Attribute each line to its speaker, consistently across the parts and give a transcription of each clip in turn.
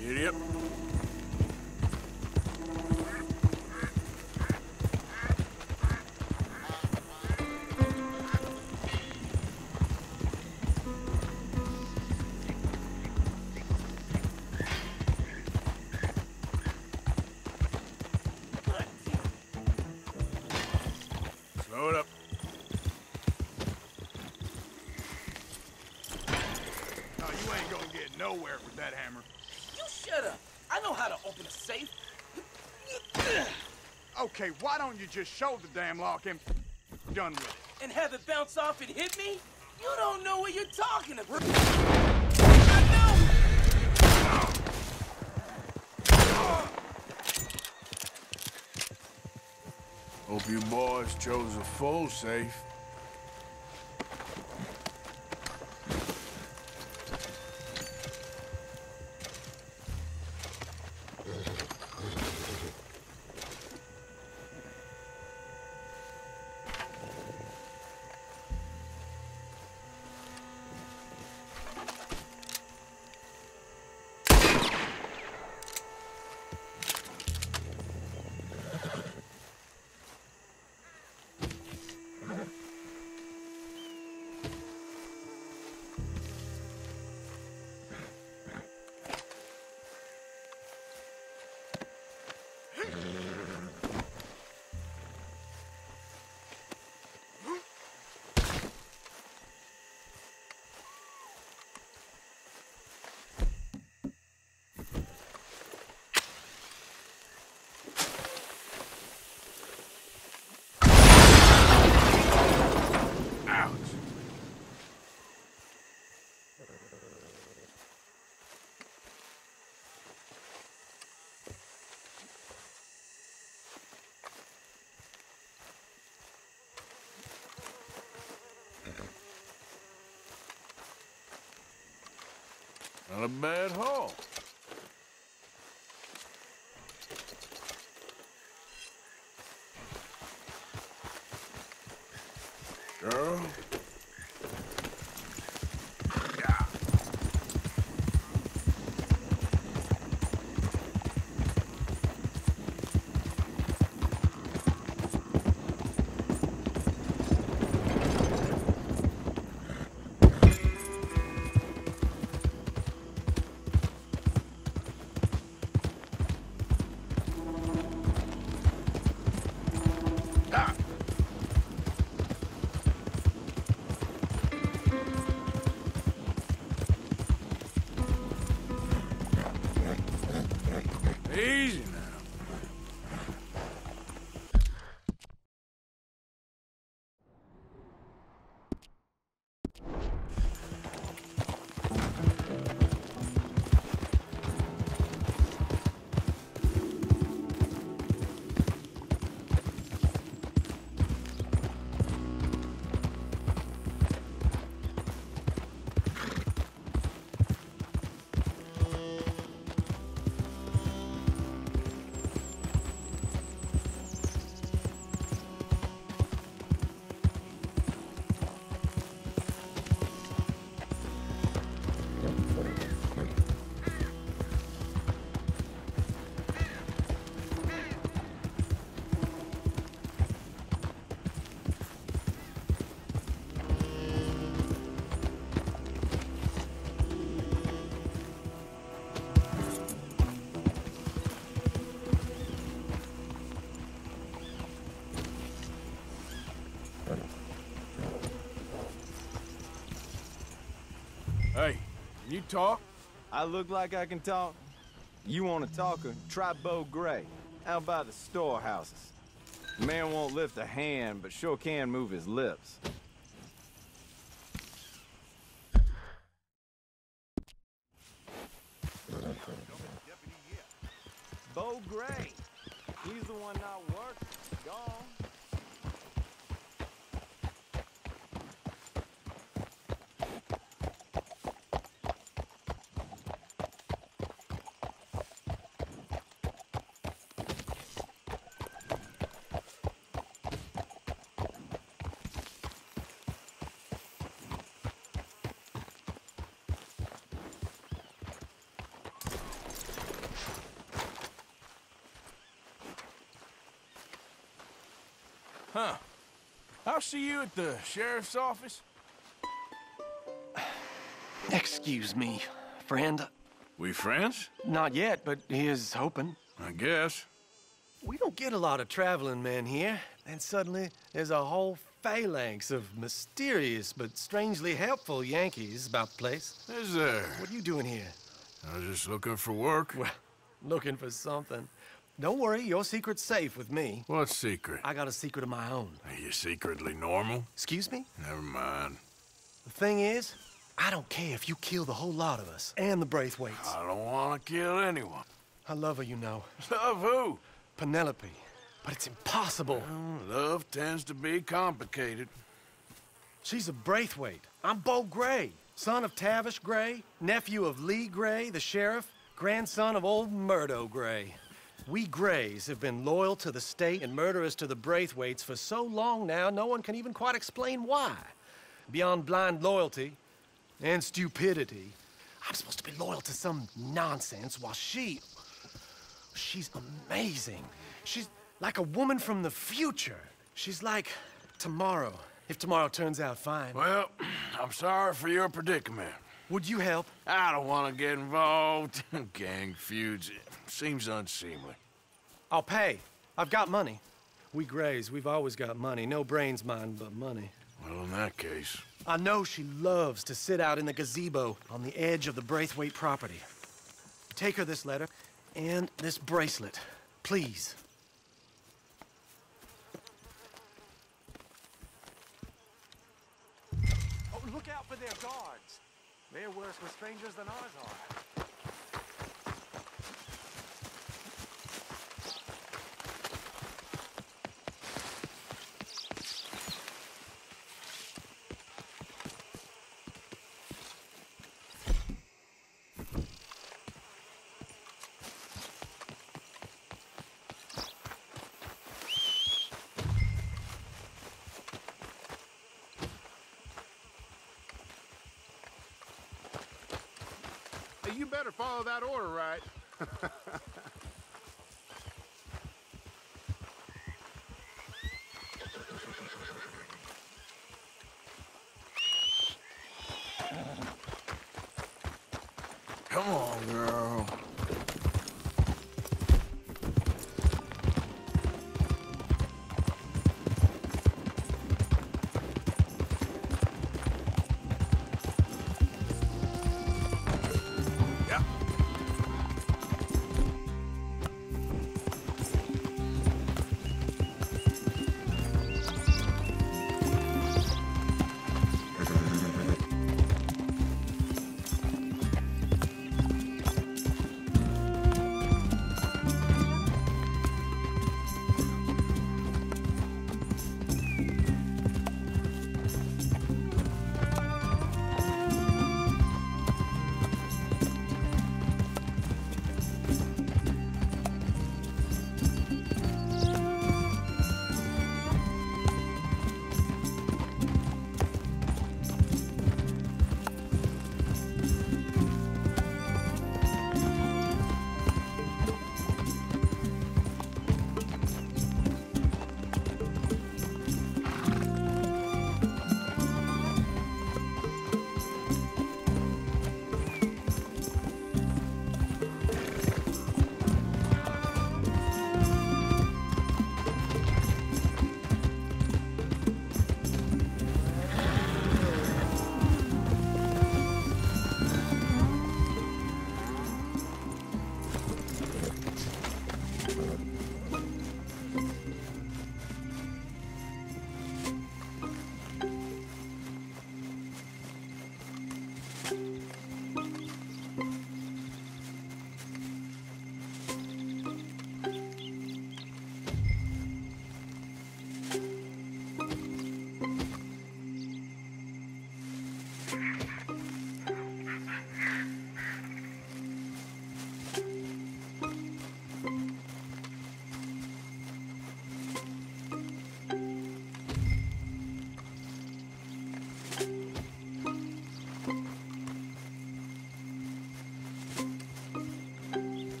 Speaker 1: Idiot. Slow it up.
Speaker 2: No, you ain't gonna get nowhere with that hammer.
Speaker 3: You shut up. I know how to open a safe.
Speaker 2: Okay, why don't you just show the damn lock and done with it?
Speaker 3: And have it bounce off and hit me? You don't know what you're talking about. I know!
Speaker 1: Hope you boys chose a full safe. Not a bad haul. Girl. Yeah. Easy now. Hey, can you talk?
Speaker 4: I look like I can talk? You want a talker? Try Bo Gray, out by the storehouses. The man won't lift a hand, but sure can move his lips. Bo Gray. He's the one not working. Gone.
Speaker 1: Huh. I'll see you at the sheriff's office.
Speaker 5: Excuse me, friend.
Speaker 1: We friends?
Speaker 5: Not yet, but he is hoping.
Speaker 1: I guess.
Speaker 5: We don't get a lot of traveling men here, and suddenly there's a whole phalanx of mysterious but strangely helpful Yankees about the place.
Speaker 1: Is there?
Speaker 5: What are you doing here?
Speaker 1: I was just looking for work.
Speaker 5: Well, looking for something. Don't worry, your secret's safe with me.
Speaker 1: What secret?
Speaker 5: I got a secret of my own.
Speaker 1: Are you secretly normal?
Speaker 5: Excuse me?
Speaker 1: Never mind.
Speaker 5: The thing is, I don't care if you kill the whole lot of us, and the Braithwaites.
Speaker 1: I don't want to kill anyone.
Speaker 5: I love her, you know.
Speaker 1: Love who?
Speaker 5: Penelope. But it's impossible.
Speaker 1: Love tends to be complicated.
Speaker 5: She's a Braithwaite. I'm Bo Gray, son of Tavish Gray, nephew of Lee Gray, the sheriff, grandson of old Murdo Gray. We Grays have been loyal to the state and murderous to the Braithwaites for so long now, no one can even quite explain why. Beyond blind loyalty and stupidity, I'm supposed to be loyal to some nonsense while she's amazing. She's like a woman from the future. She's like tomorrow, if tomorrow turns out fine.
Speaker 1: Well, I'm sorry for your predicament.
Speaker 5: Would you help?
Speaker 1: I don't want to get involved. Gang feuds. It seems unseemly.
Speaker 5: I'll pay. I've got money. We Grays, we've always got money. No brains, mind, but money.
Speaker 1: Well, in that case...
Speaker 5: I know she loves to sit out in the gazebo on the edge of the Braithwaite property. Take her this letter and this bracelet, please. Oh, look out for their guards. They're worse with strangers than ours are.
Speaker 2: Hey, you better follow that order right.
Speaker 1: Come on, girl.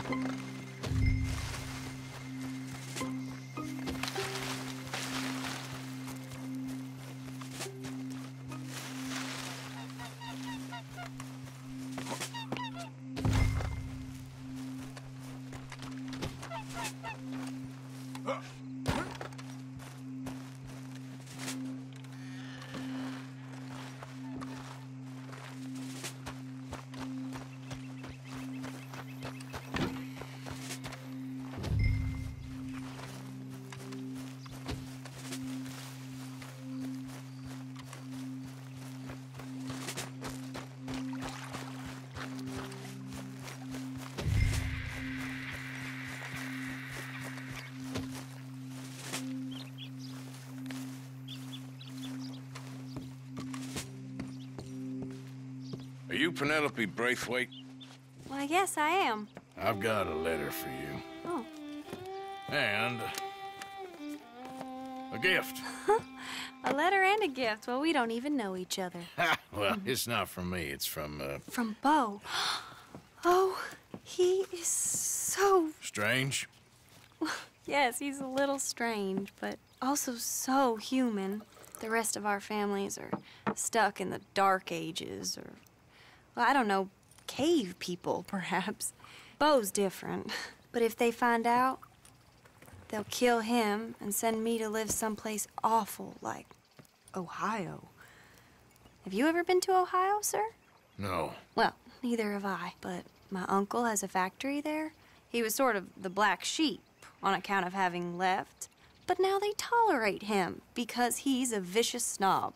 Speaker 1: Are you Penelope Braithwaite?
Speaker 6: Well, yes, I am.
Speaker 1: I've got a letter for you.
Speaker 6: Oh.
Speaker 1: And a gift.
Speaker 6: A letter and a gift. Well, we don't even know each other.
Speaker 1: Well, it's not from me. It's from,
Speaker 6: From Beau. Oh, he is so...
Speaker 1: Strange.
Speaker 6: Yes, he's a little strange, but also so human. The rest of our families are stuck in the Dark Ages, or, well, I don't know, cave people, perhaps. Beau's different. But if they find out, they'll kill him and send me to live someplace awful like Ohio. Have you ever been to Ohio, sir?
Speaker 1: No.
Speaker 6: Well, neither have I, but my uncle has a factory there. He was sort of the black sheep on account of having left, but now they tolerate him because he's a vicious snob.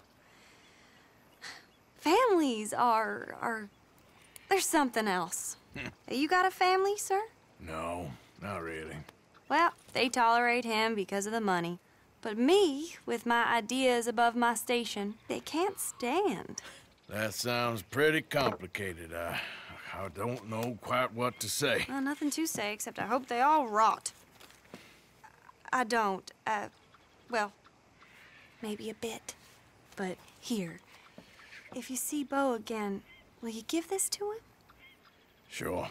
Speaker 6: Families are there's something else. You got a family, sir?
Speaker 1: No, not really.
Speaker 6: Well, they tolerate him because of the money. But me, with my ideas above my station, they can't stand.
Speaker 1: That sounds pretty complicated. I don't know quite what to say.
Speaker 6: Well, nothing to say, except I hope they all rot. I don't, well, maybe a bit. But here, if you see Beau again, will you give this to him?
Speaker 1: Sure.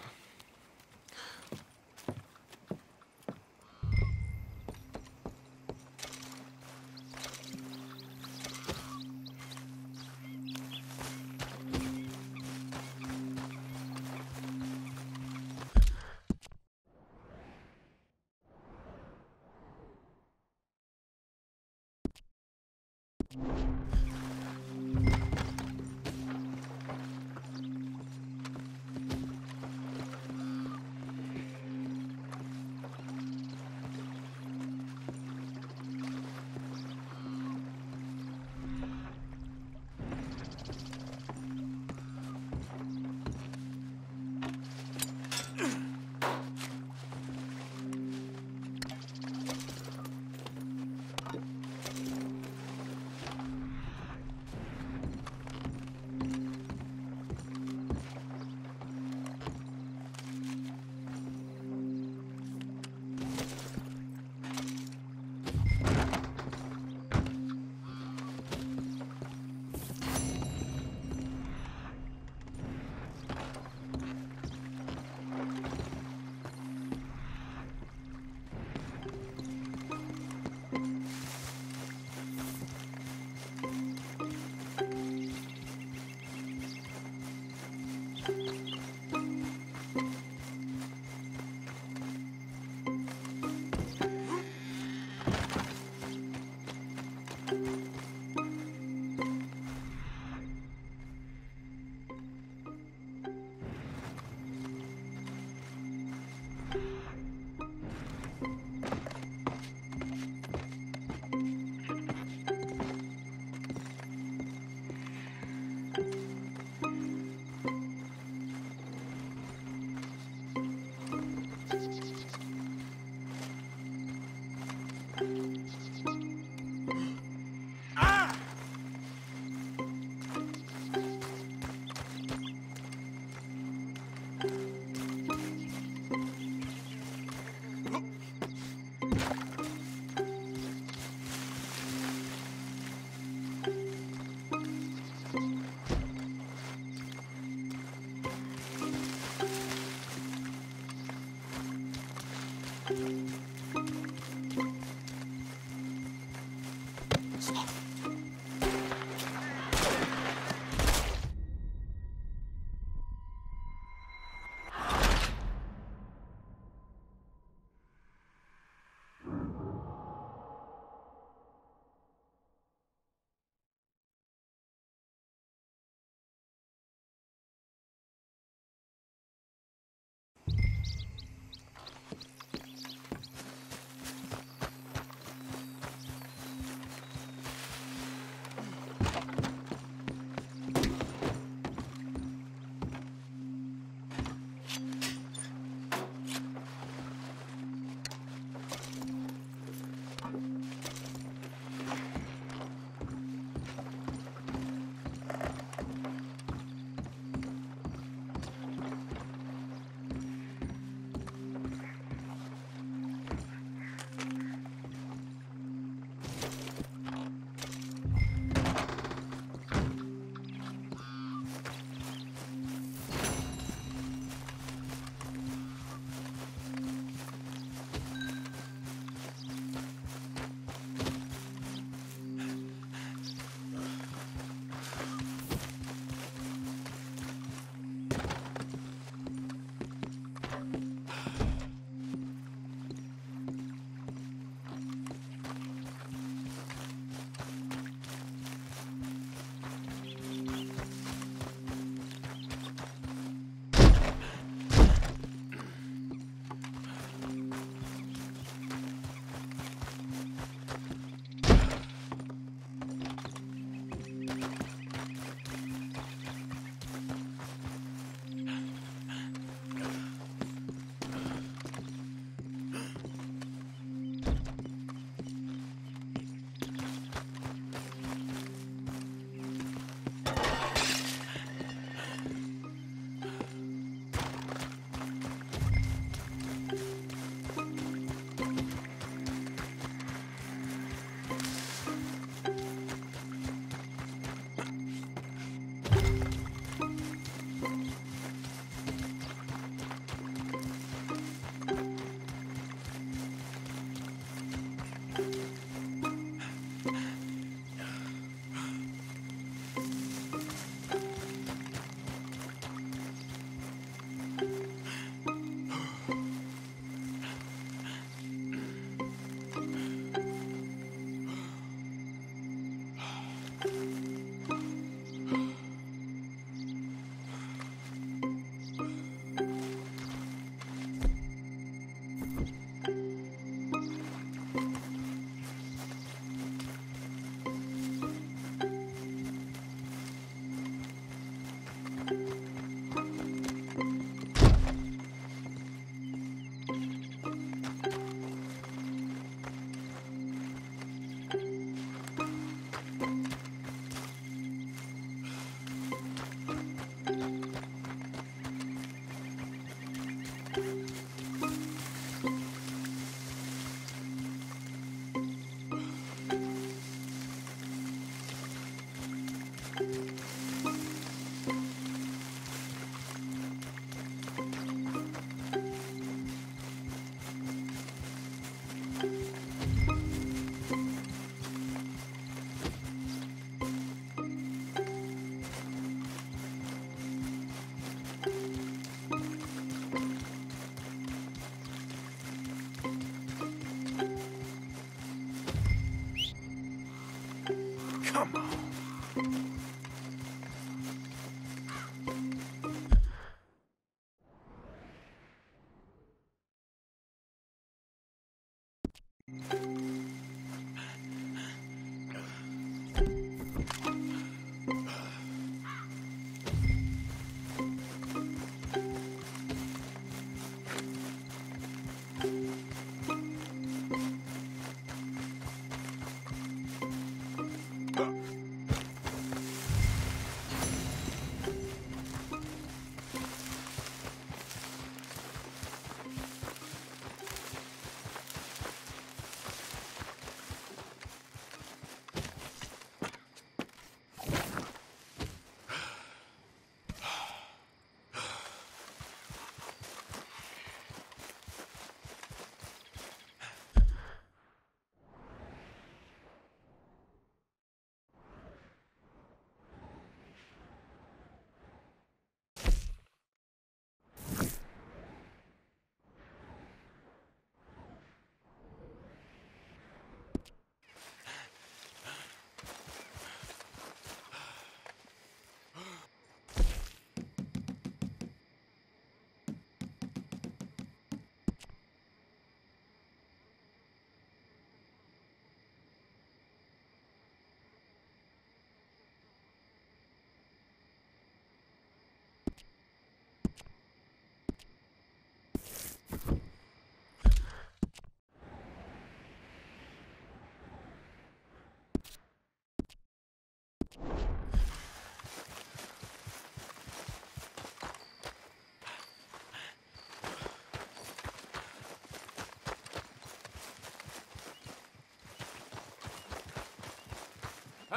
Speaker 5: Come on.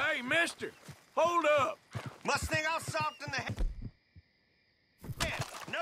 Speaker 1: Hey, mister, hold up.
Speaker 7: Mustang all soft in the head. No.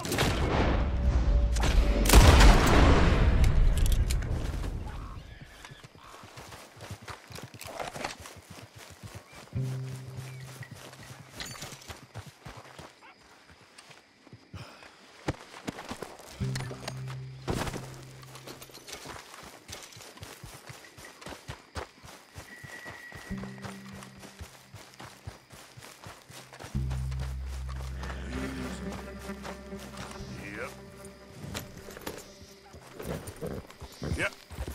Speaker 1: Yep.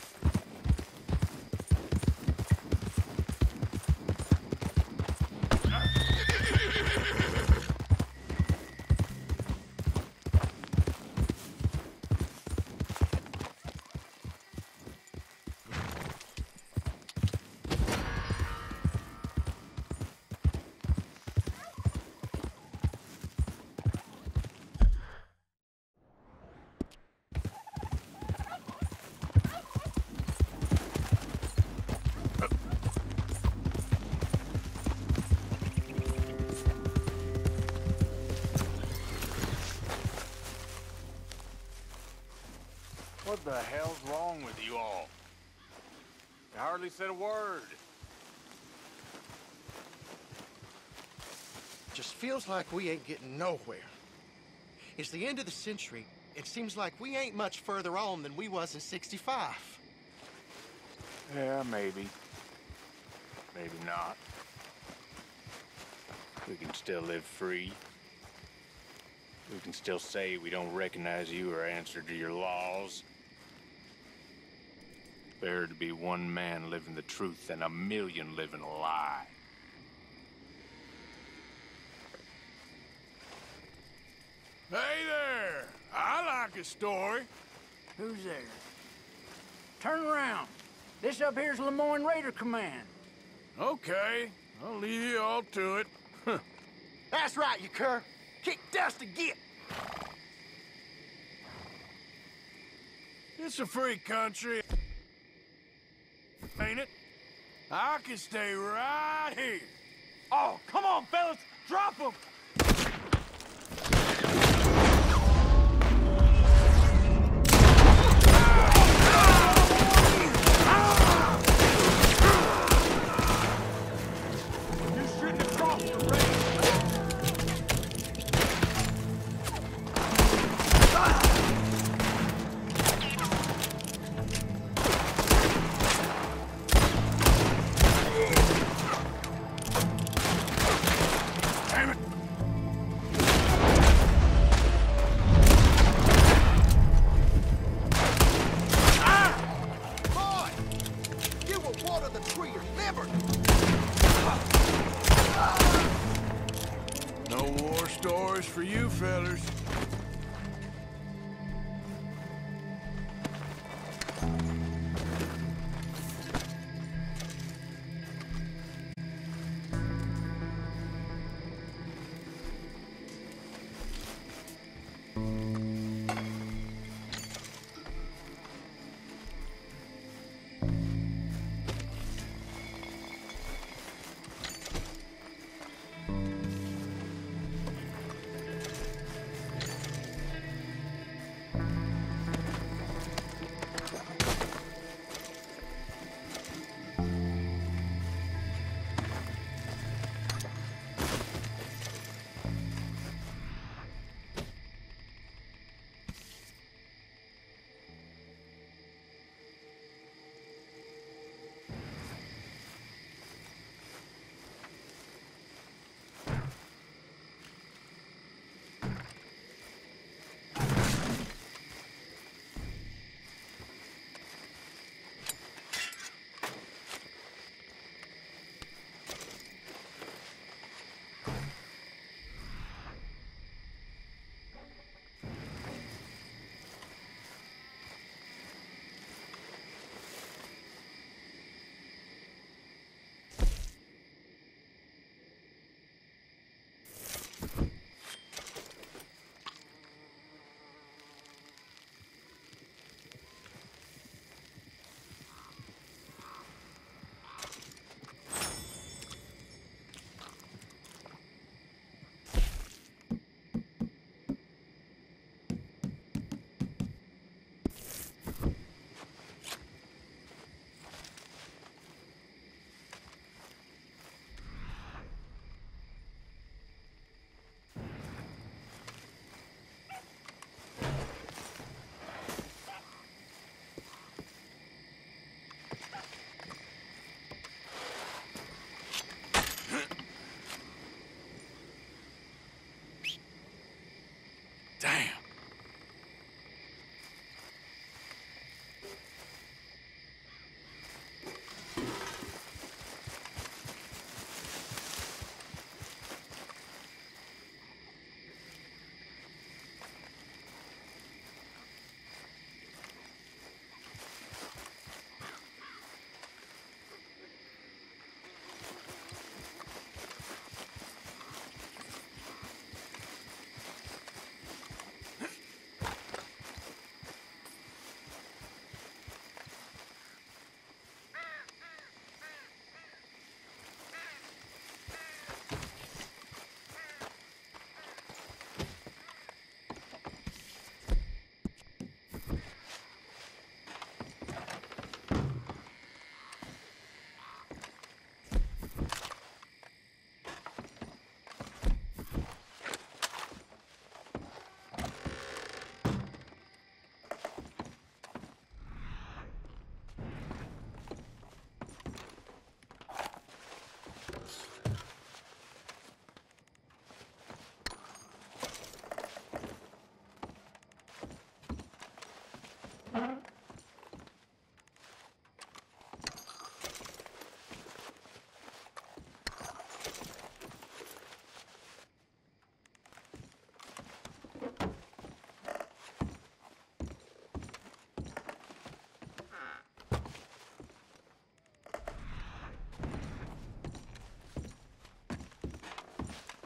Speaker 2: What the hell's wrong with you all? You hardly said a word.
Speaker 7: Just feels like we ain't getting nowhere. It's the end of the century. It seems like we ain't much further on than we was in '65.
Speaker 2: Yeah, maybe. Maybe not. We can still live free. We can still say we don't recognize you or answer to your laws. Better to be one man living the truth than a million living a lie. Hey there! I like a story.
Speaker 8: Who's there? Turn around. This up here's Lemoyne Raider Command.
Speaker 1: Okay, I'll leave you all to it.
Speaker 7: That's right, you cur. Kick dust to get.
Speaker 1: It's a free country, ain't it? I can stay right here.
Speaker 8: Oh, come on, fellas. Drop him.
Speaker 2: You shouldn't have crossed the range.
Speaker 1: Damn it!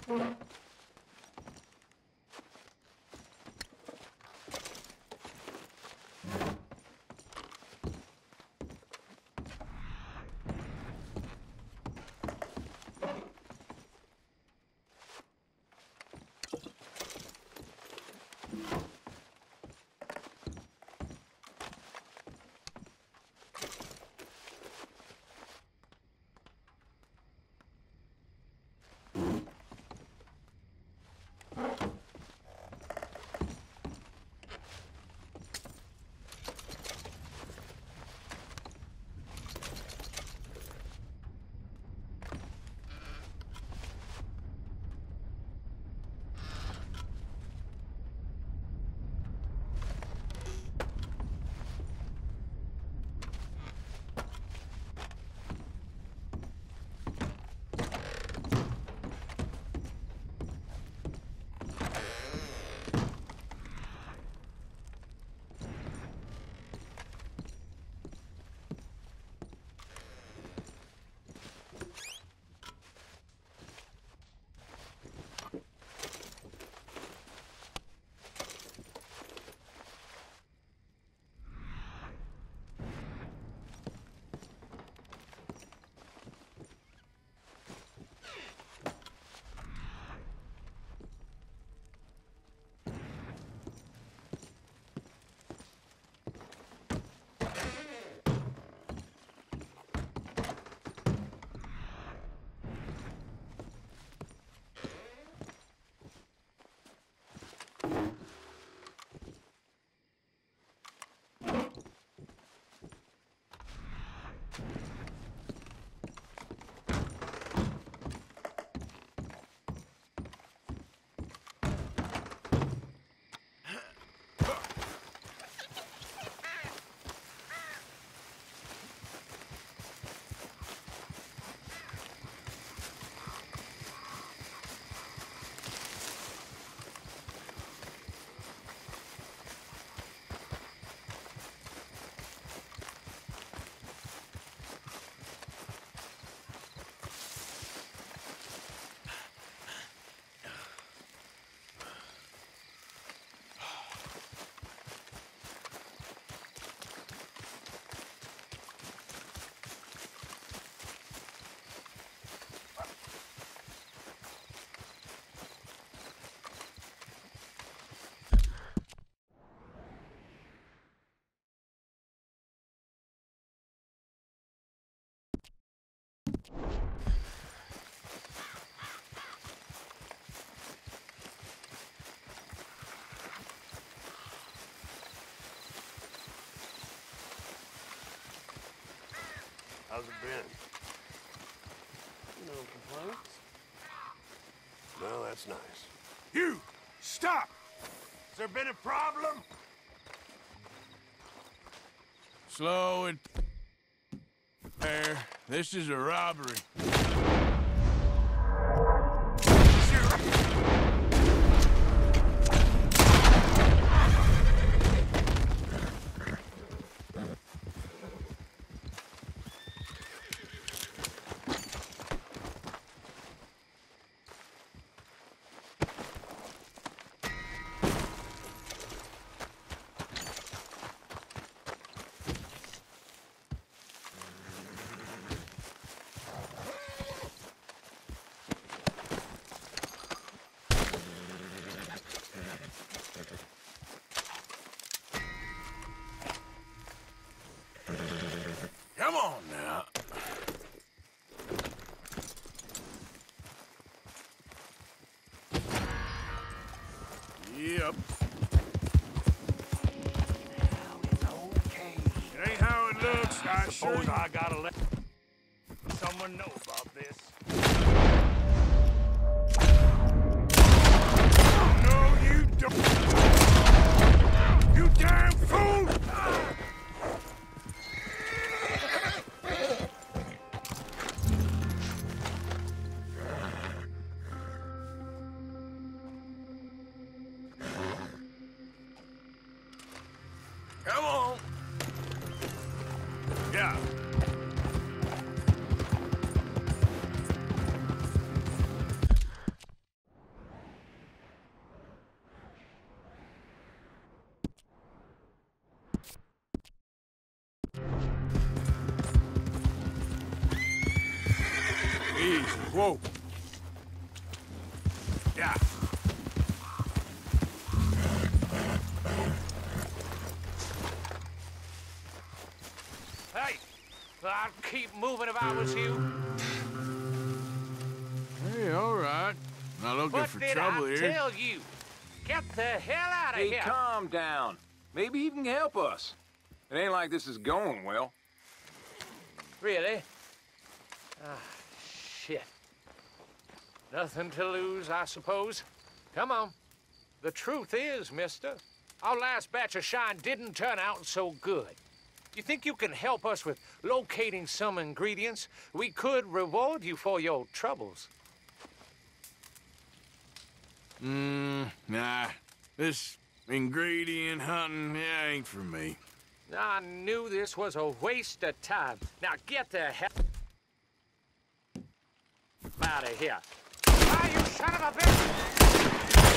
Speaker 9: How's it been?
Speaker 3: No complaints.
Speaker 9: Well, that's nice.
Speaker 1: You! Stop!
Speaker 9: Has there been a problem?
Speaker 1: Slow it. There. This is a robbery. Come on now. Yep.
Speaker 9: Okay.
Speaker 1: It ain't how it looks, I
Speaker 9: Suppose I gotta let someone know about this.
Speaker 1: No, you don't. You damn fool! Come on. Yeah. Easy. Whoa. Yeah.
Speaker 9: Hey, I'd keep moving if I was you.
Speaker 1: Hey, all right. Not looking
Speaker 9: What
Speaker 1: for
Speaker 9: did
Speaker 1: trouble
Speaker 9: I
Speaker 1: here.
Speaker 9: tell you? Get the hell out of
Speaker 10: Hey,
Speaker 9: here.
Speaker 10: calm down. Maybe he can help us. It ain't like this is going well.
Speaker 9: Really? Ah, shit. Nothing to lose, I suppose. Come on. The truth is, mister, our last batch of shine didn't turn out so good. You think you can help us with locating some ingredients? We could reward you for your troubles.
Speaker 1: Nah. This ingredient hunting, yeah, ain't for me.
Speaker 9: I knew this was a waste of time. Now get the hell out of here. Ah, you son of a bitch!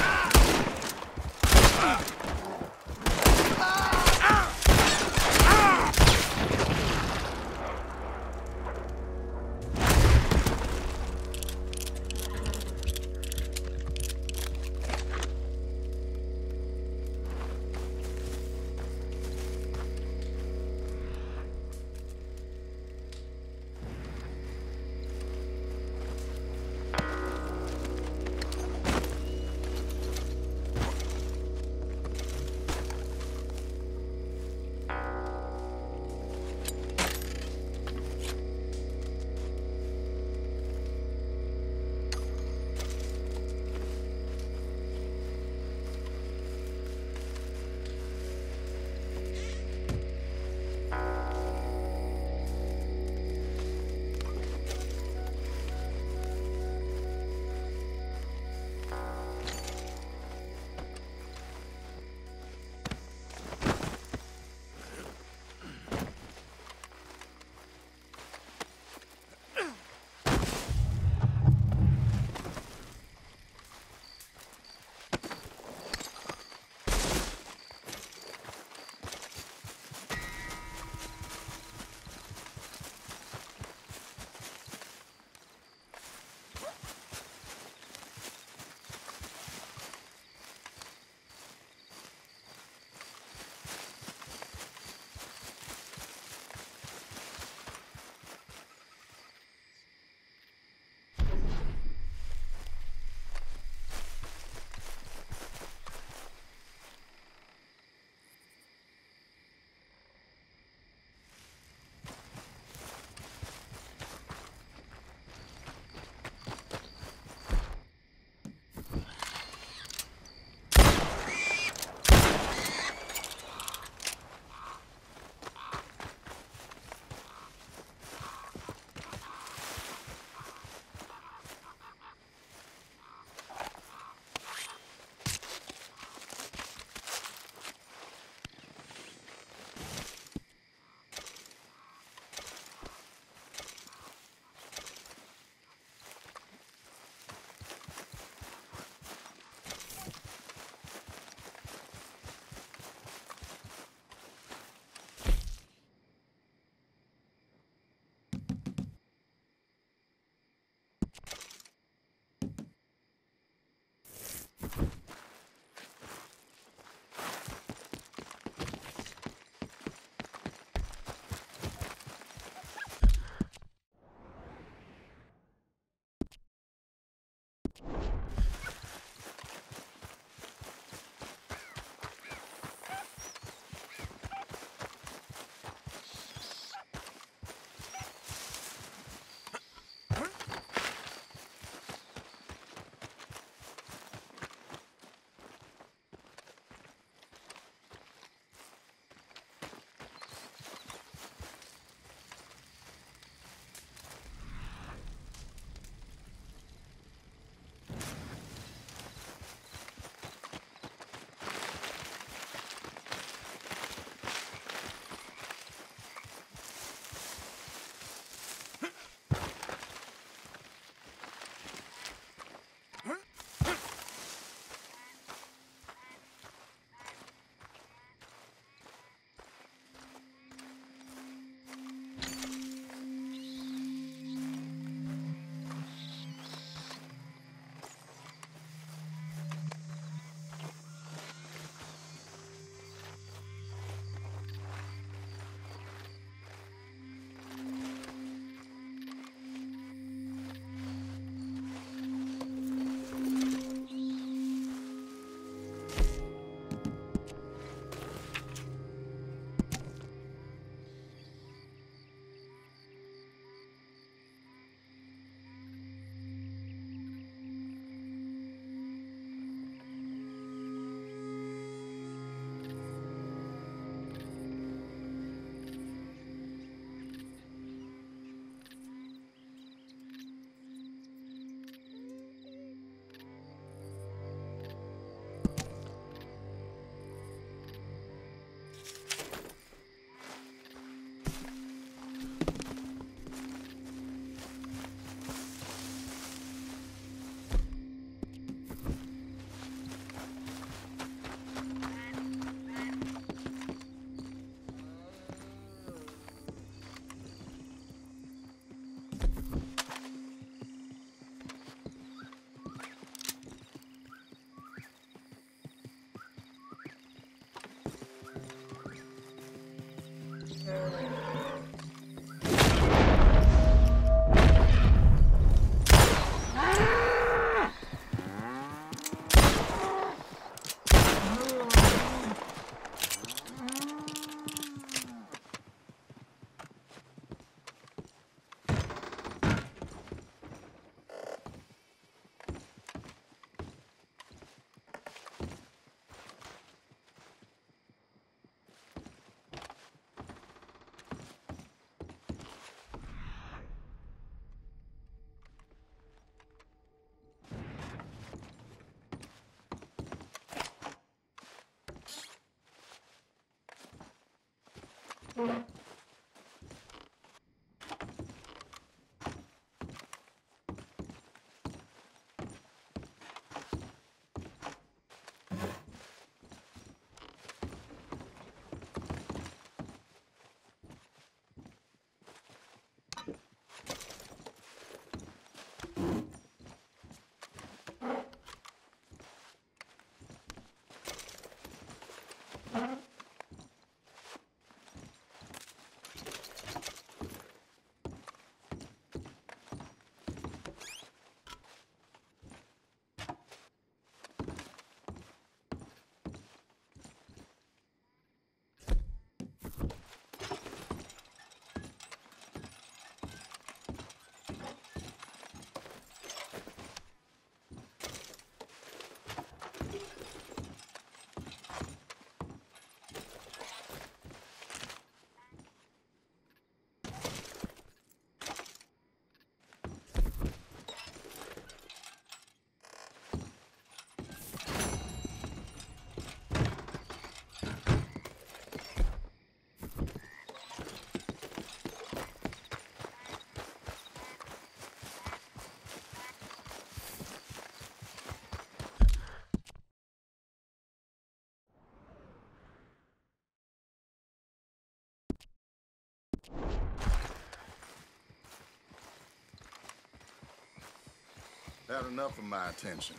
Speaker 11: Had enough of my attention.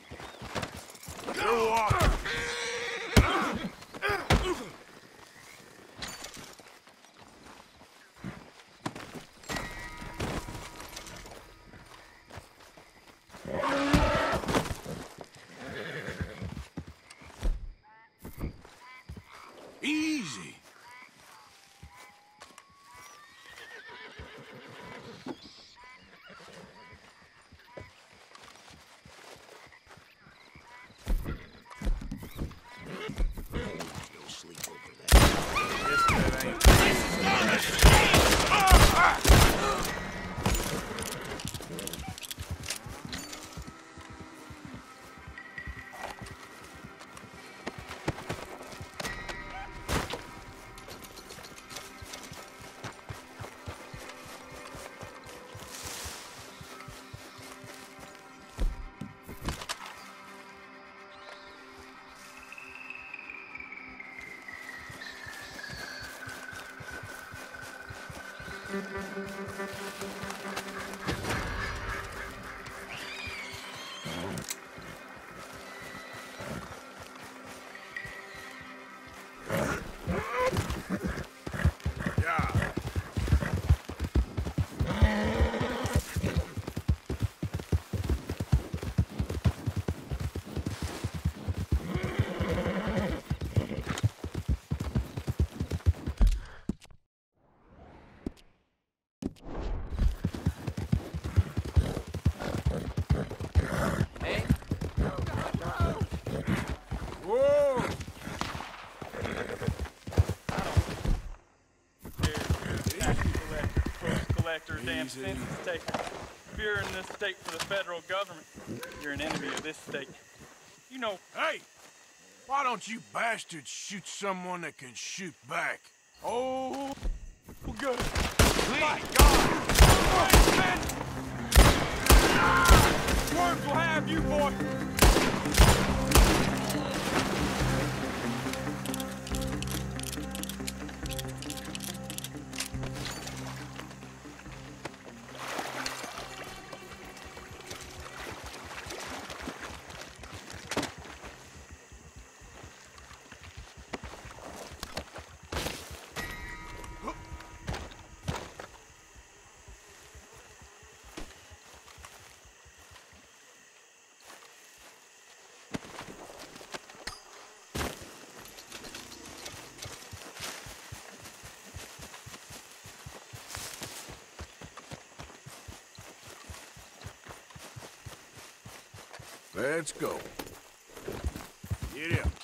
Speaker 1: Go on! Easy.
Speaker 12: Damn census taker. If you're in this state for the federal government, you're an enemy of this state. You know...
Speaker 1: Hey! Why don't you bastards shoot someone that can shoot back? Oh, good. My God!
Speaker 12: Worms will have you, boy!
Speaker 1: Let's go. Get up.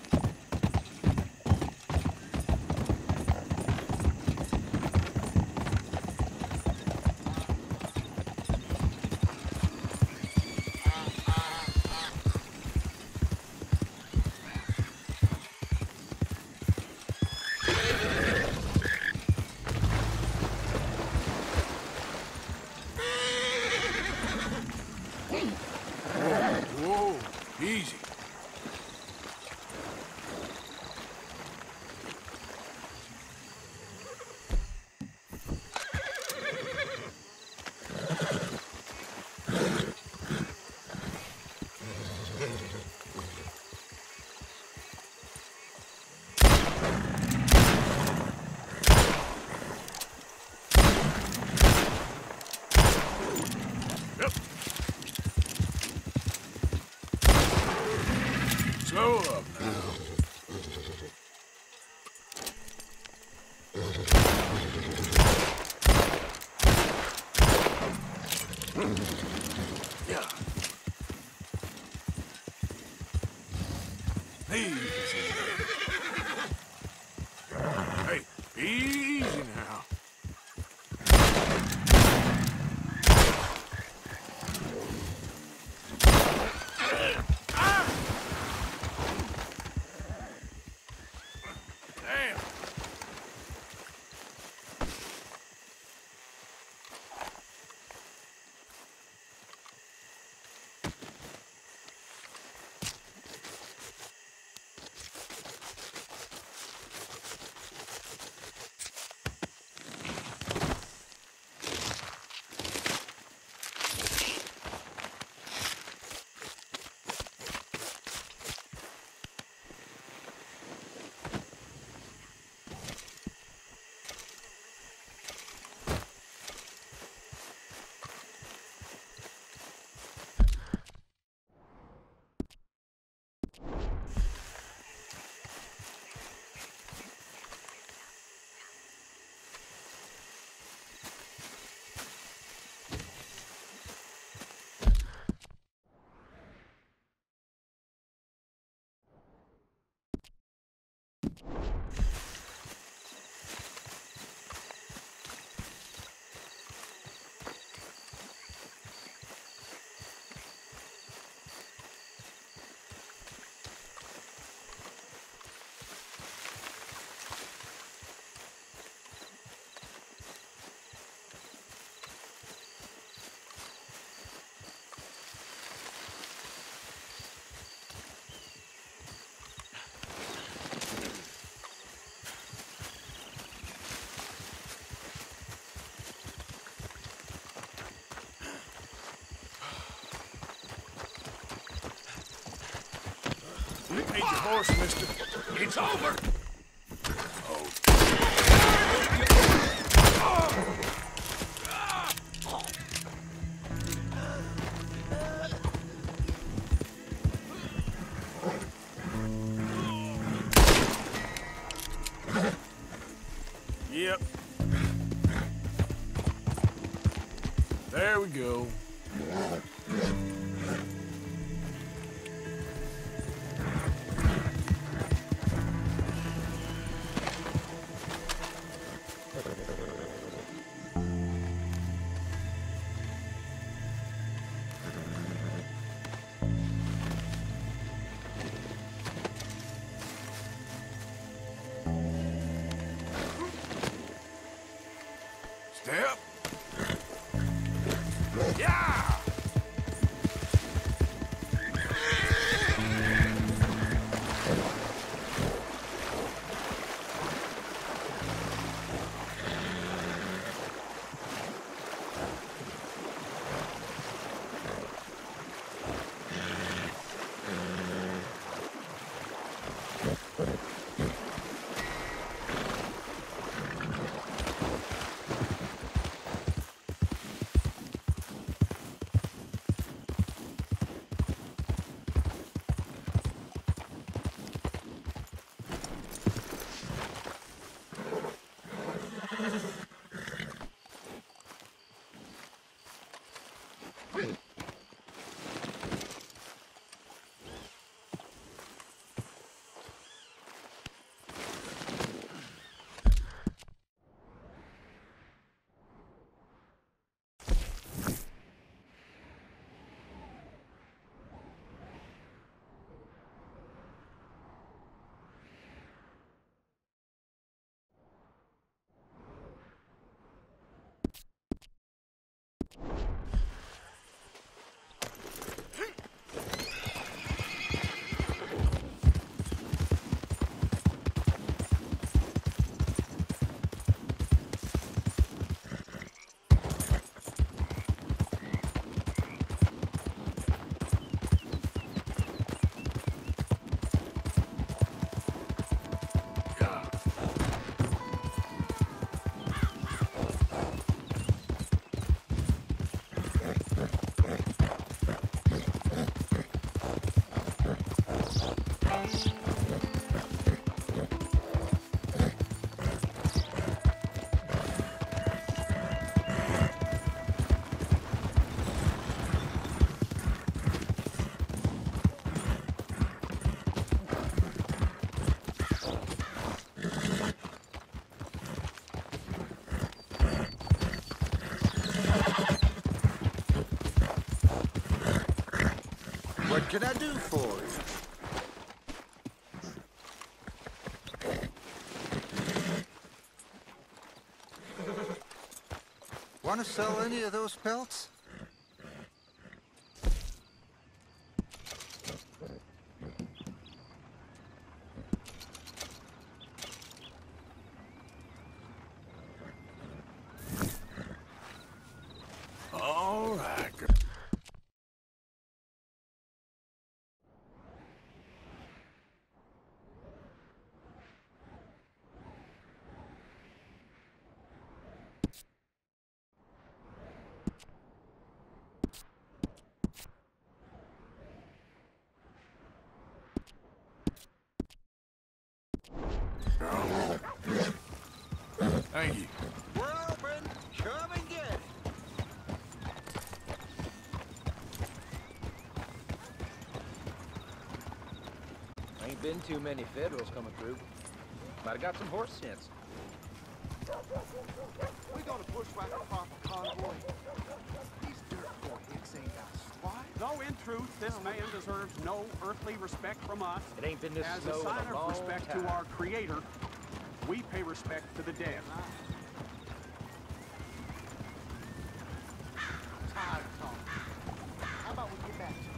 Speaker 1: Whoa, easy. Yep. Slow up now. Yeah. Easy. Hey, easy now. Damn. Ain't your horse, mister. It's over. Yep. There we go. Step. Yeah!
Speaker 11: What can I do for you? Want to sell any of those pelts?
Speaker 1: All right, girl. Thank you.
Speaker 11: We're open. Come and get it.
Speaker 13: Ain't been too many Federals coming through. Might have got some horse sense.
Speaker 7: We're gonna push back the proper convoy. These dirt poor hicks ain't got squat.
Speaker 14: Though in truth, this man deserves no earthly respect from us.
Speaker 13: It ain't been this
Speaker 14: As
Speaker 13: slow
Speaker 14: a
Speaker 13: in
Speaker 14: sign
Speaker 13: a
Speaker 14: of
Speaker 13: long
Speaker 14: respect
Speaker 13: time.
Speaker 14: to our Creator, we pay respect to the dead.
Speaker 7: Tired of talking. How about we get back to it?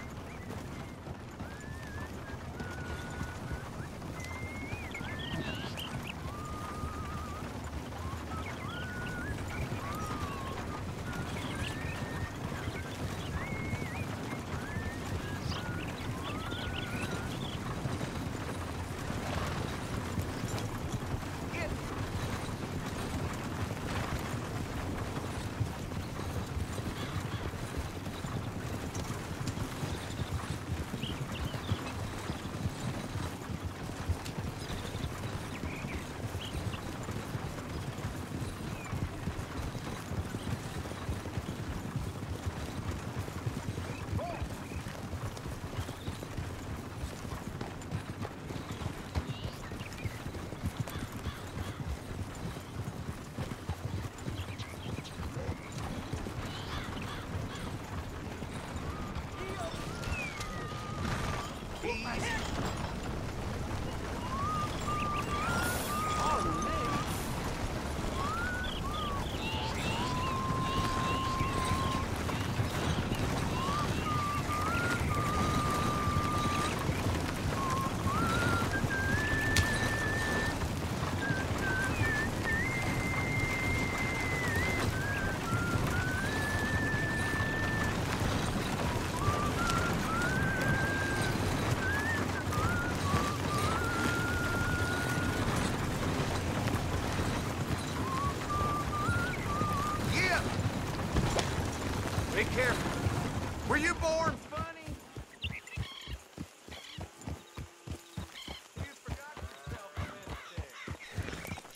Speaker 5: Be careful. Were you born funny? You forgot yourself a minute there.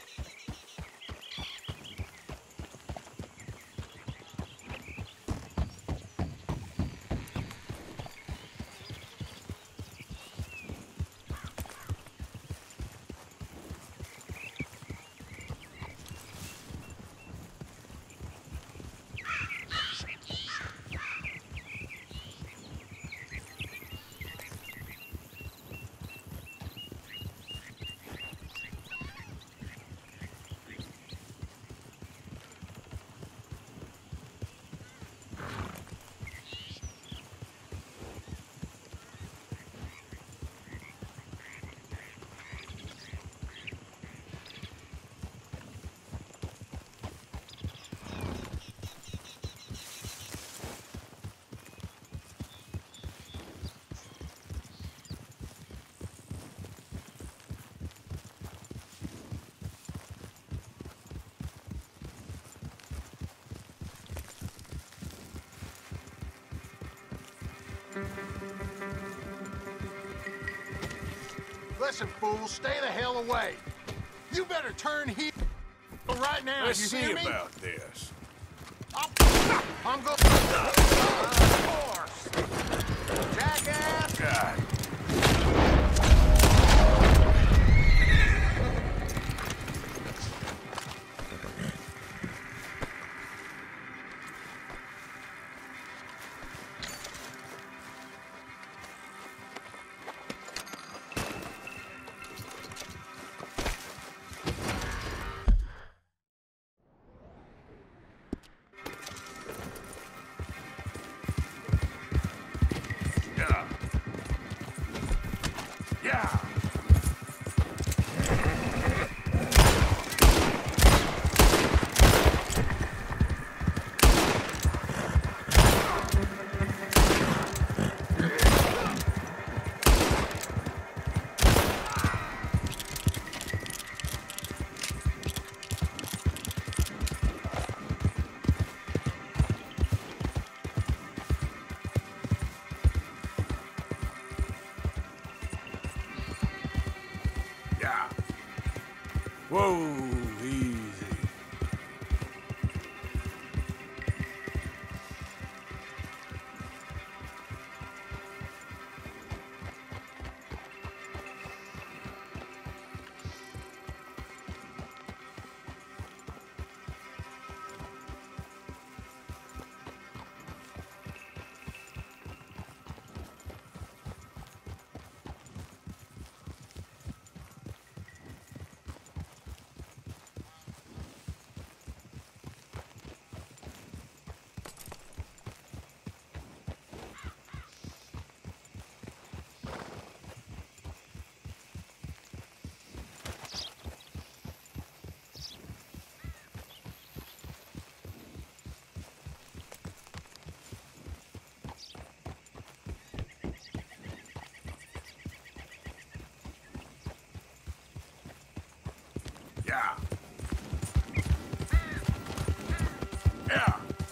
Speaker 7: Listen, fool, stay the hell away. You better turn heel right now.
Speaker 1: Let's
Speaker 7: you
Speaker 1: see
Speaker 7: hear me?
Speaker 1: about this.
Speaker 7: I'm going. Horse. Jackass.
Speaker 1: God. Whoa, easy. Yeah. Yeah.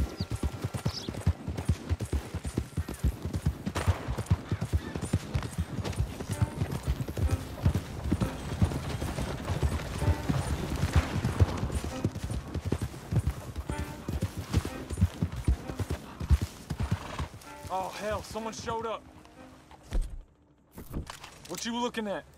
Speaker 12: Oh, hell, someone showed up. What you looking at?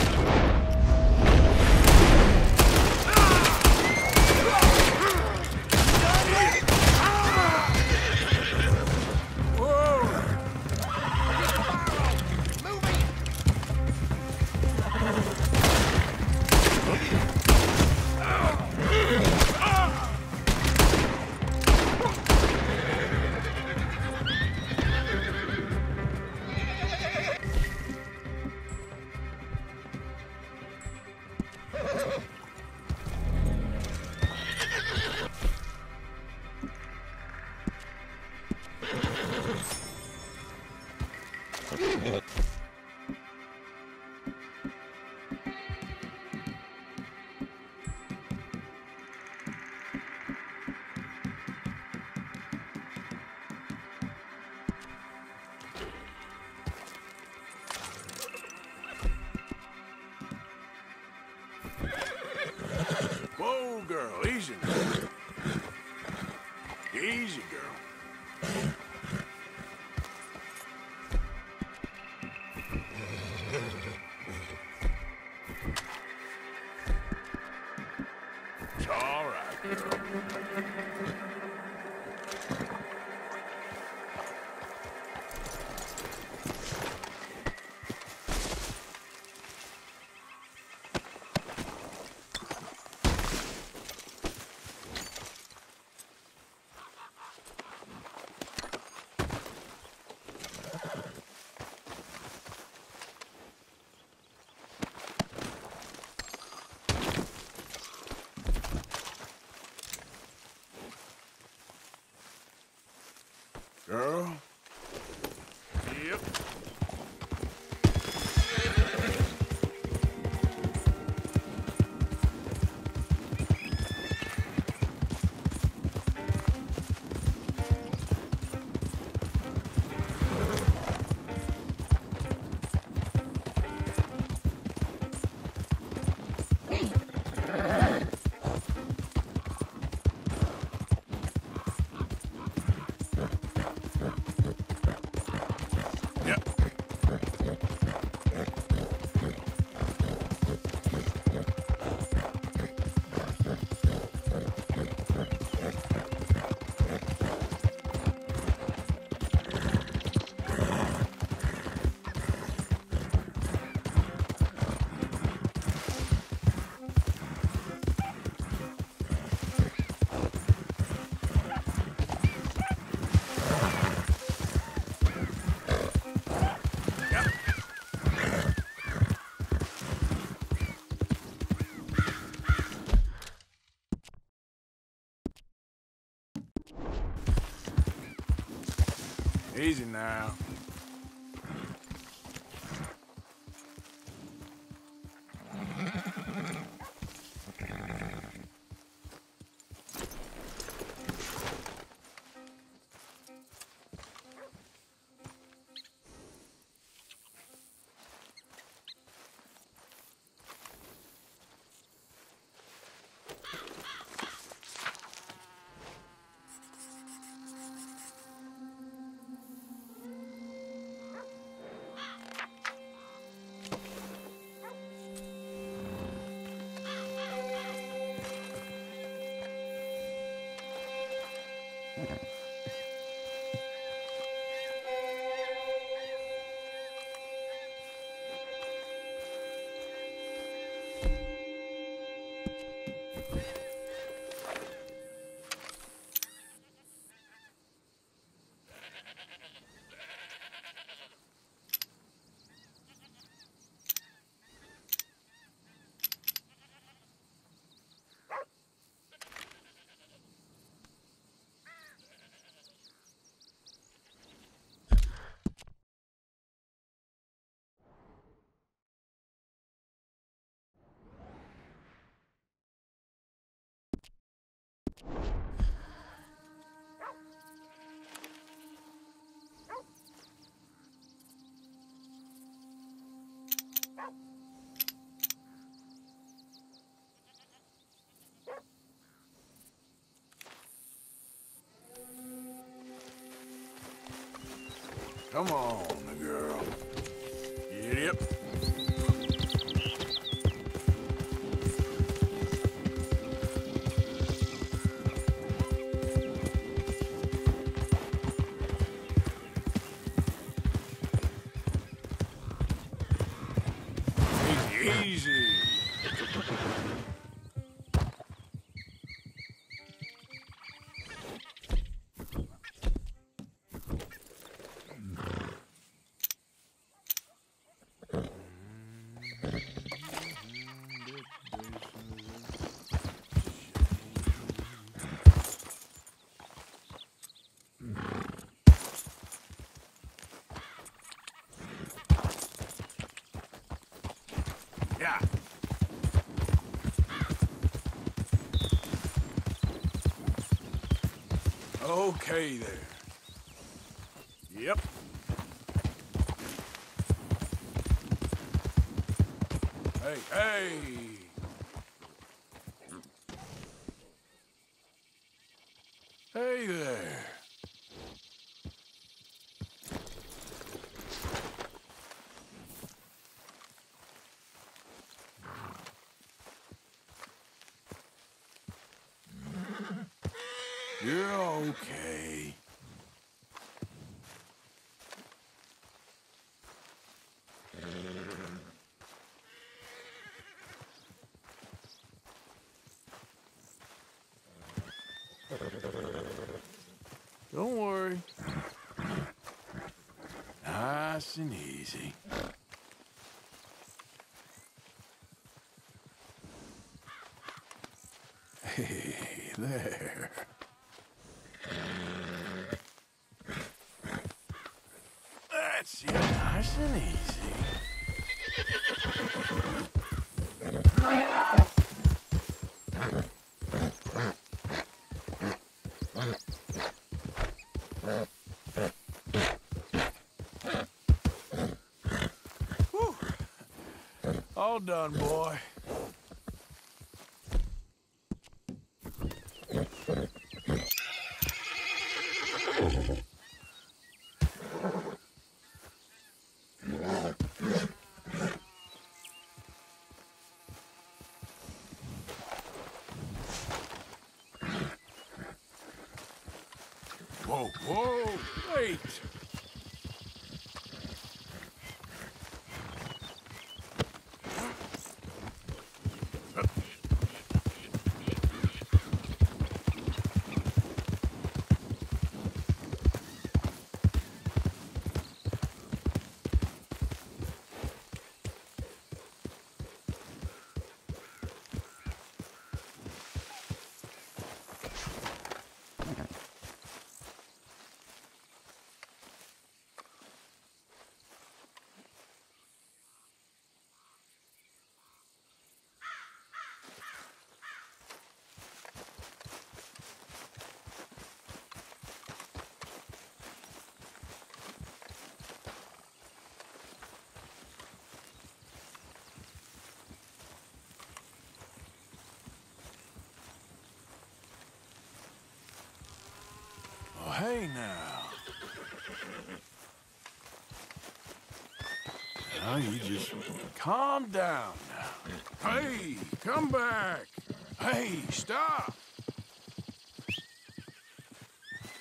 Speaker 1: Whoa, girl, easy. Easy, girl. It's all right, girl. Girl? Yep. Easy now. Come on, girl. Yep. Easy. Yeah. Okay there. Yep. Hey, hey! Hey there. You're okay. Don't worry. Nice and easy. Hey, there. That's it, nice and easy. Whew. All done, boy. Whoa, whoa, wait! Oh, hey now. Now you just calm down now. Hey, come back. Hey, stop.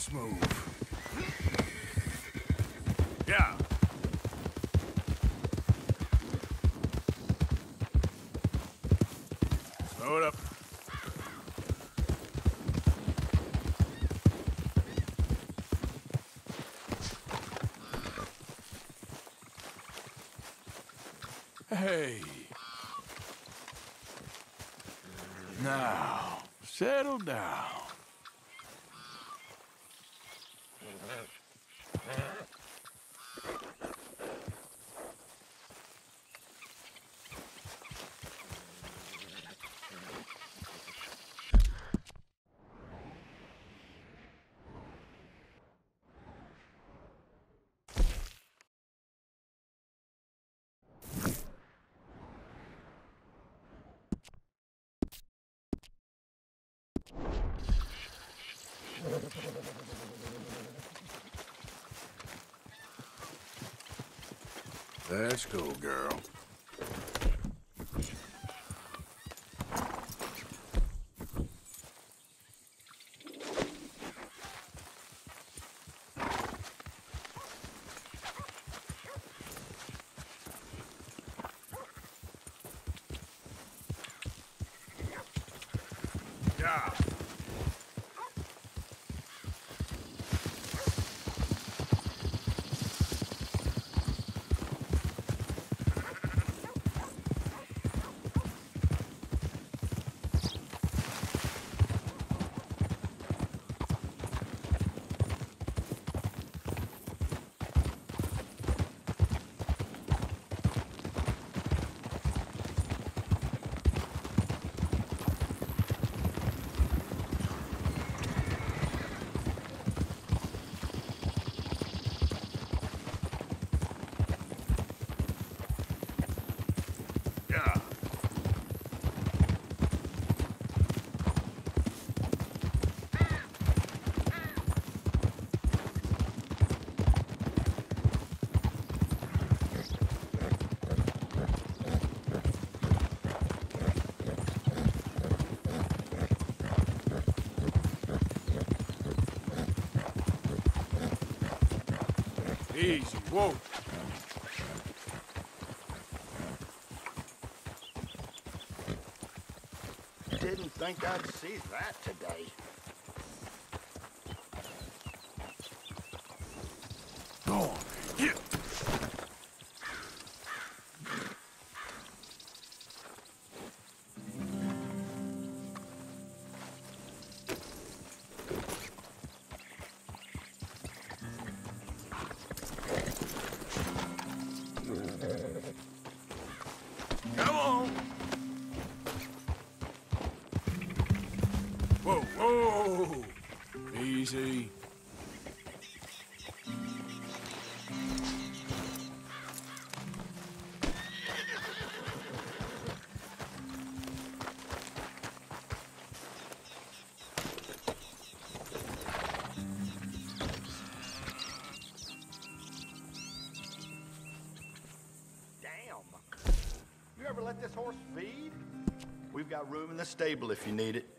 Speaker 1: Let's move. Yeah. Slow it up. Hey. Now, settle down. Let's go, girl. Yeah. Easy, whoa.
Speaker 15: Didn't think I'd see that today.
Speaker 1: Go on, get. Come on. Whoa, whoa. Easy.
Speaker 15: You ever let this horse feed? We've got room in the stable if you need it.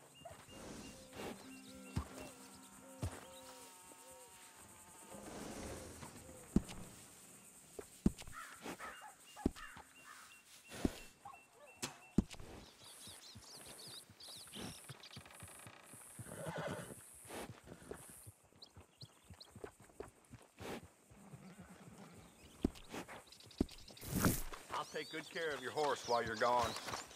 Speaker 15: I'll take good care of your horse while you're gone.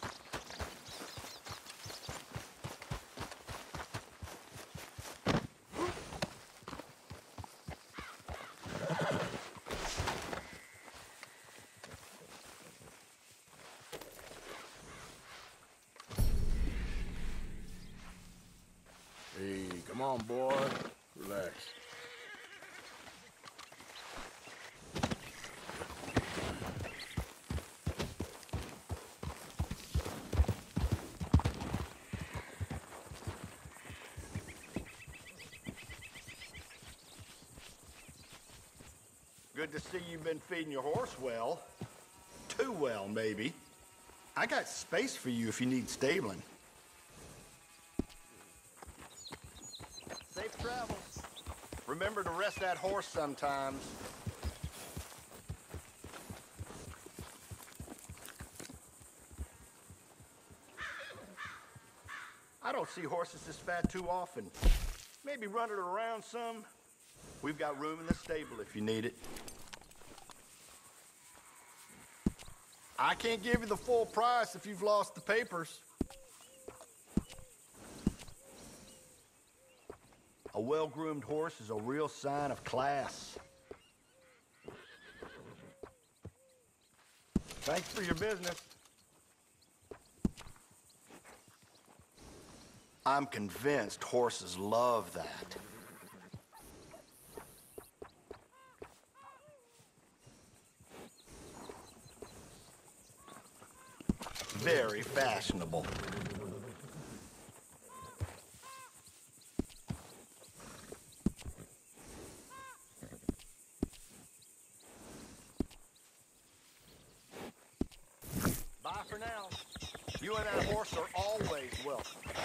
Speaker 1: Hey, come on, boy. Relax.
Speaker 15: Good to see you've been feeding your horse well. Too well, maybe. I got space for you if you need stabling. Safe travels. past that horse sometimes. I don't see horses this fat too often. Maybe run it around some. We've got room in the stable if you need it. I can't give you the full price if you've lost the papers. A well-groomed horse is a real sign of class. Thanks for your business. I'm convinced horses love that. Very fashionable. Bye for now. You and that horse are always welcome.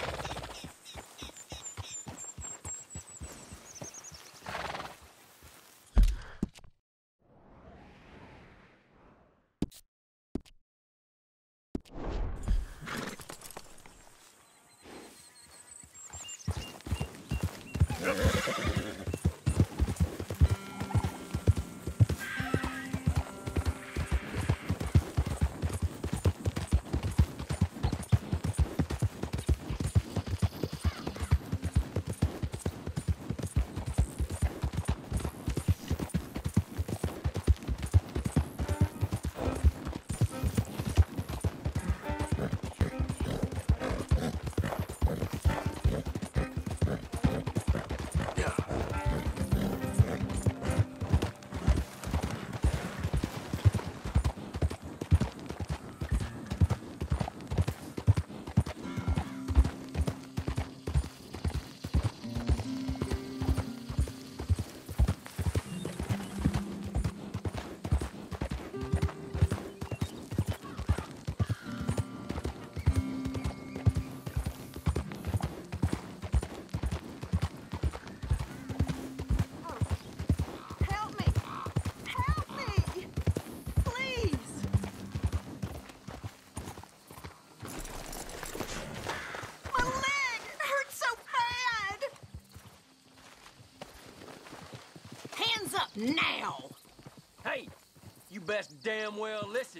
Speaker 3: Now!
Speaker 13: Hey, you best damn well listen.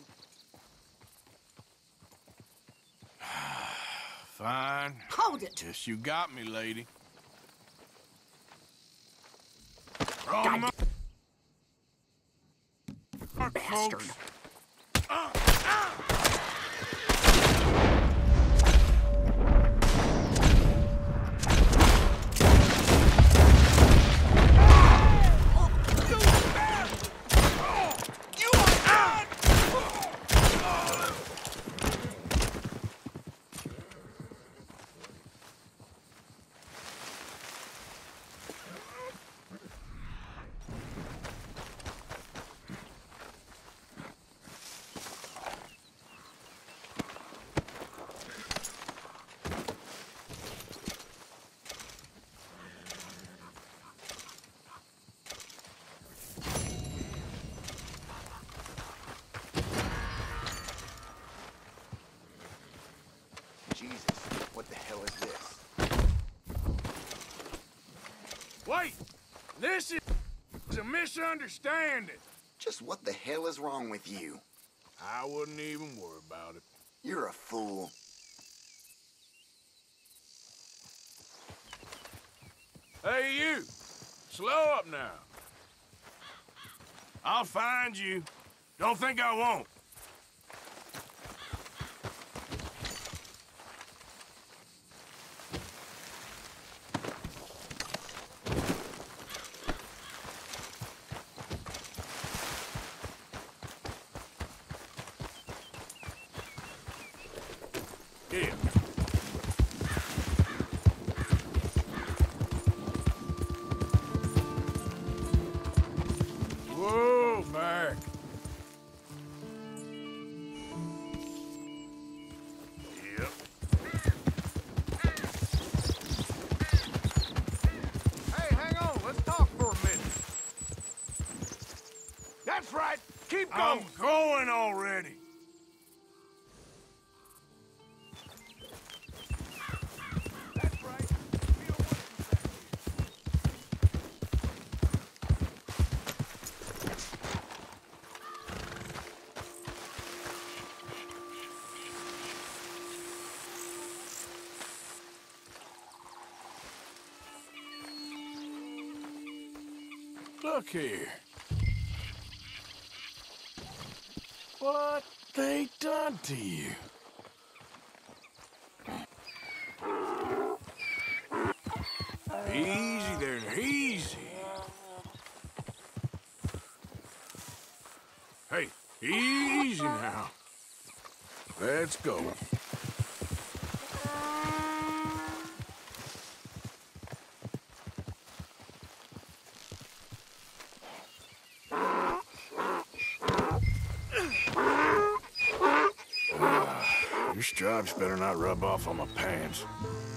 Speaker 1: Fine.
Speaker 3: Hold it!
Speaker 1: Guess you got me, lady. Wrong mark,
Speaker 3: Bastard!
Speaker 1: folks.
Speaker 16: Jesus, what the hell is this?
Speaker 1: Wait! This is a misunderstanding.
Speaker 16: Just what the hell is wrong with you?
Speaker 1: I wouldn't even worry about it.
Speaker 16: You're a fool.
Speaker 1: Hey, you! Slow up now. I'll find you. Don't think I won't. Here. Whoa, back. Yep.
Speaker 15: Hey, hang on. Let's talk for a minute.
Speaker 1: That's right. Keep going. I'm going already. That's right. We don't want you. Look here. What they done to you? Easy there, easy. Hey, easy now. Let's go. Your stripes better not rub off on my pants.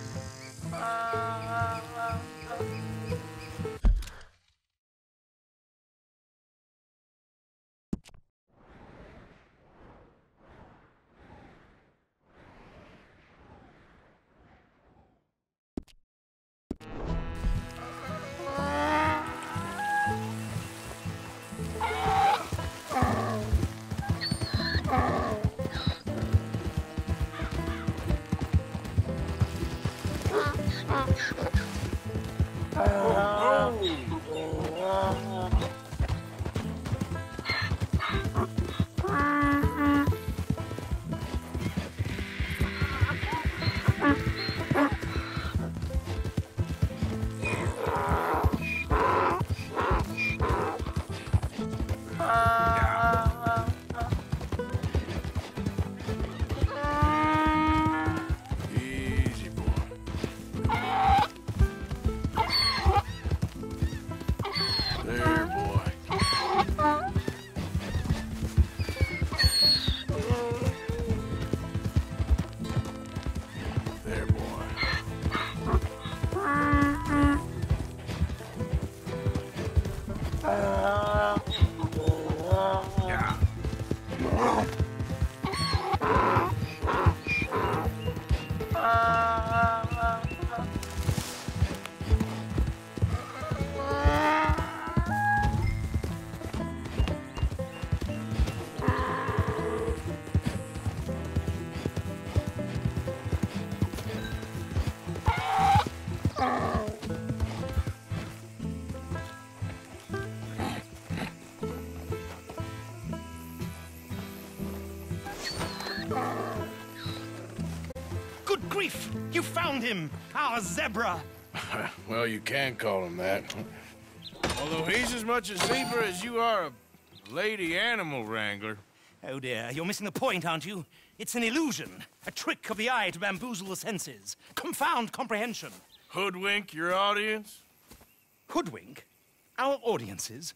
Speaker 5: Good grief! You found him! Our zebra!
Speaker 1: Well, you can call him that. Although he's as much a zebra as you are a lady animal wrangler.
Speaker 5: Oh dear, you're missing the point, aren't you? It's an illusion. A trick of the eye to bamboozle the senses. Confound comprehension.
Speaker 1: Hoodwink your audience?
Speaker 5: Hoodwink? Our audiences?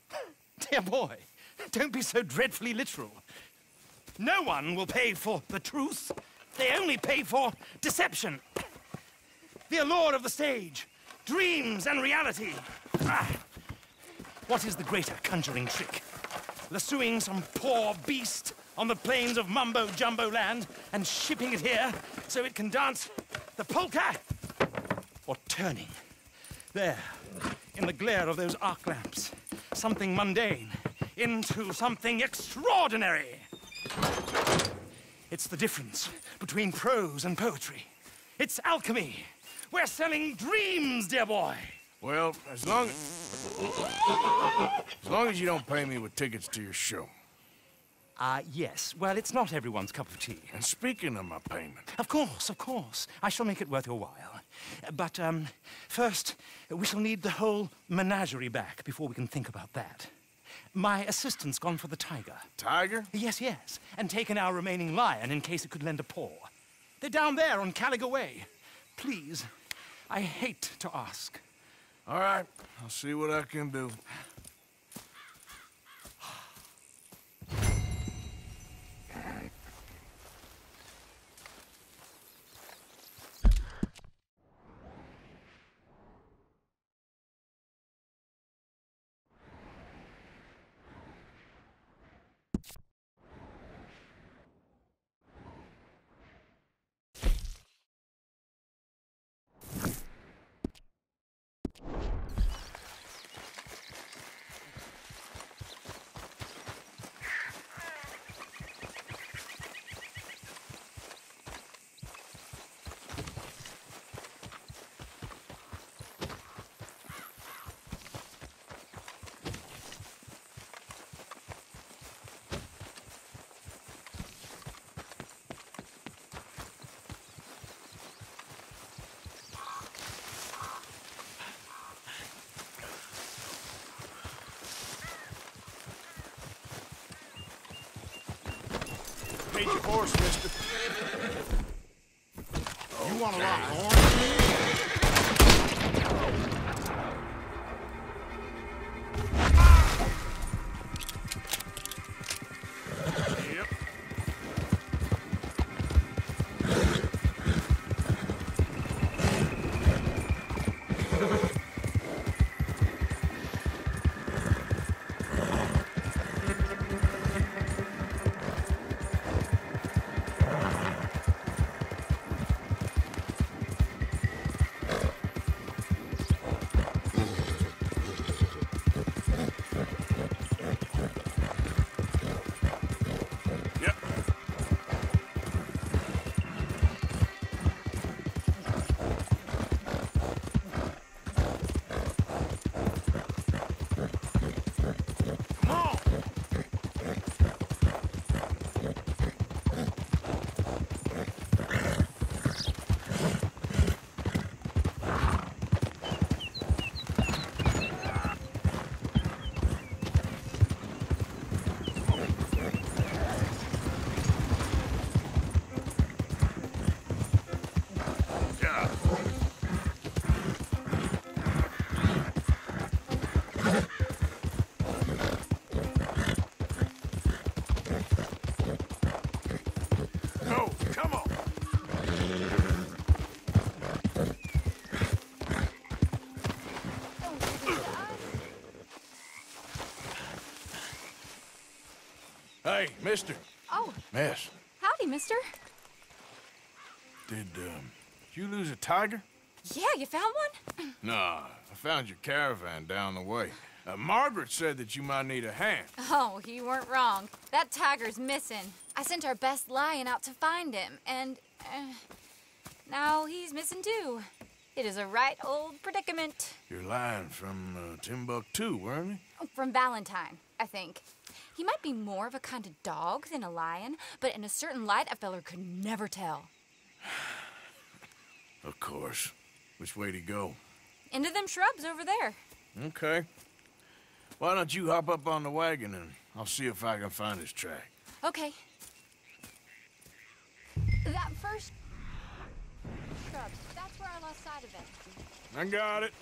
Speaker 5: Dear boy, don't be so dreadfully literal. No one will pay for the truth. They only pay for deception. The allure of the stage, dreams and reality. What is the greater conjuring trick? Lassoing some poor beast on the plains of mumbo-jumbo land and shipping it here so it can dance the polka? Or turning, there, in the glare of those arc lamps, something mundane into something extraordinary? It's the difference between prose and poetry. It's alchemy. We're selling dreams, dear boy.
Speaker 1: Well, as long as you don't pay me with tickets to your show.
Speaker 5: Yes. Well, it's not everyone's cup of tea.
Speaker 1: And speaking of my payment...
Speaker 5: Of course, of course. I shall make it worth your while. But, first, we shall need the whole menagerie back before we can think about that. My assistant's gone for the tiger.
Speaker 1: Tiger?
Speaker 5: Yes, yes. And taken our remaining lion in case it could lend a paw. They're down there on Caliga Way. Please, I hate to ask.
Speaker 1: All right, I'll see what I can do. Need your horse, mister.
Speaker 7: You want to lock horns?
Speaker 1: Hey, mister.
Speaker 6: Oh.
Speaker 1: Miss,
Speaker 6: Howdy, mister.
Speaker 1: did you lose a tiger?
Speaker 6: Yeah, you found one?
Speaker 1: Nah, I found your caravan down the way. Margaret said that you might need a hand.
Speaker 17: Oh, you weren't wrong. That tiger's missing. I sent our best lion out to find him, and now he's missing too. It is a right old predicament.
Speaker 1: You're lying from Timbuktu, weren't you?
Speaker 17: From Valentine, I think. He might be more of a kind of dog than a lion, but in a certain light, a feller could never tell.
Speaker 1: Of course. Which way to go?
Speaker 17: Into them shrubs over there.
Speaker 1: Okay. Why don't you hop up on the wagon and I'll see if I can find his track.
Speaker 17: Okay. That first shrub, that's where I lost sight of him.
Speaker 1: I got it.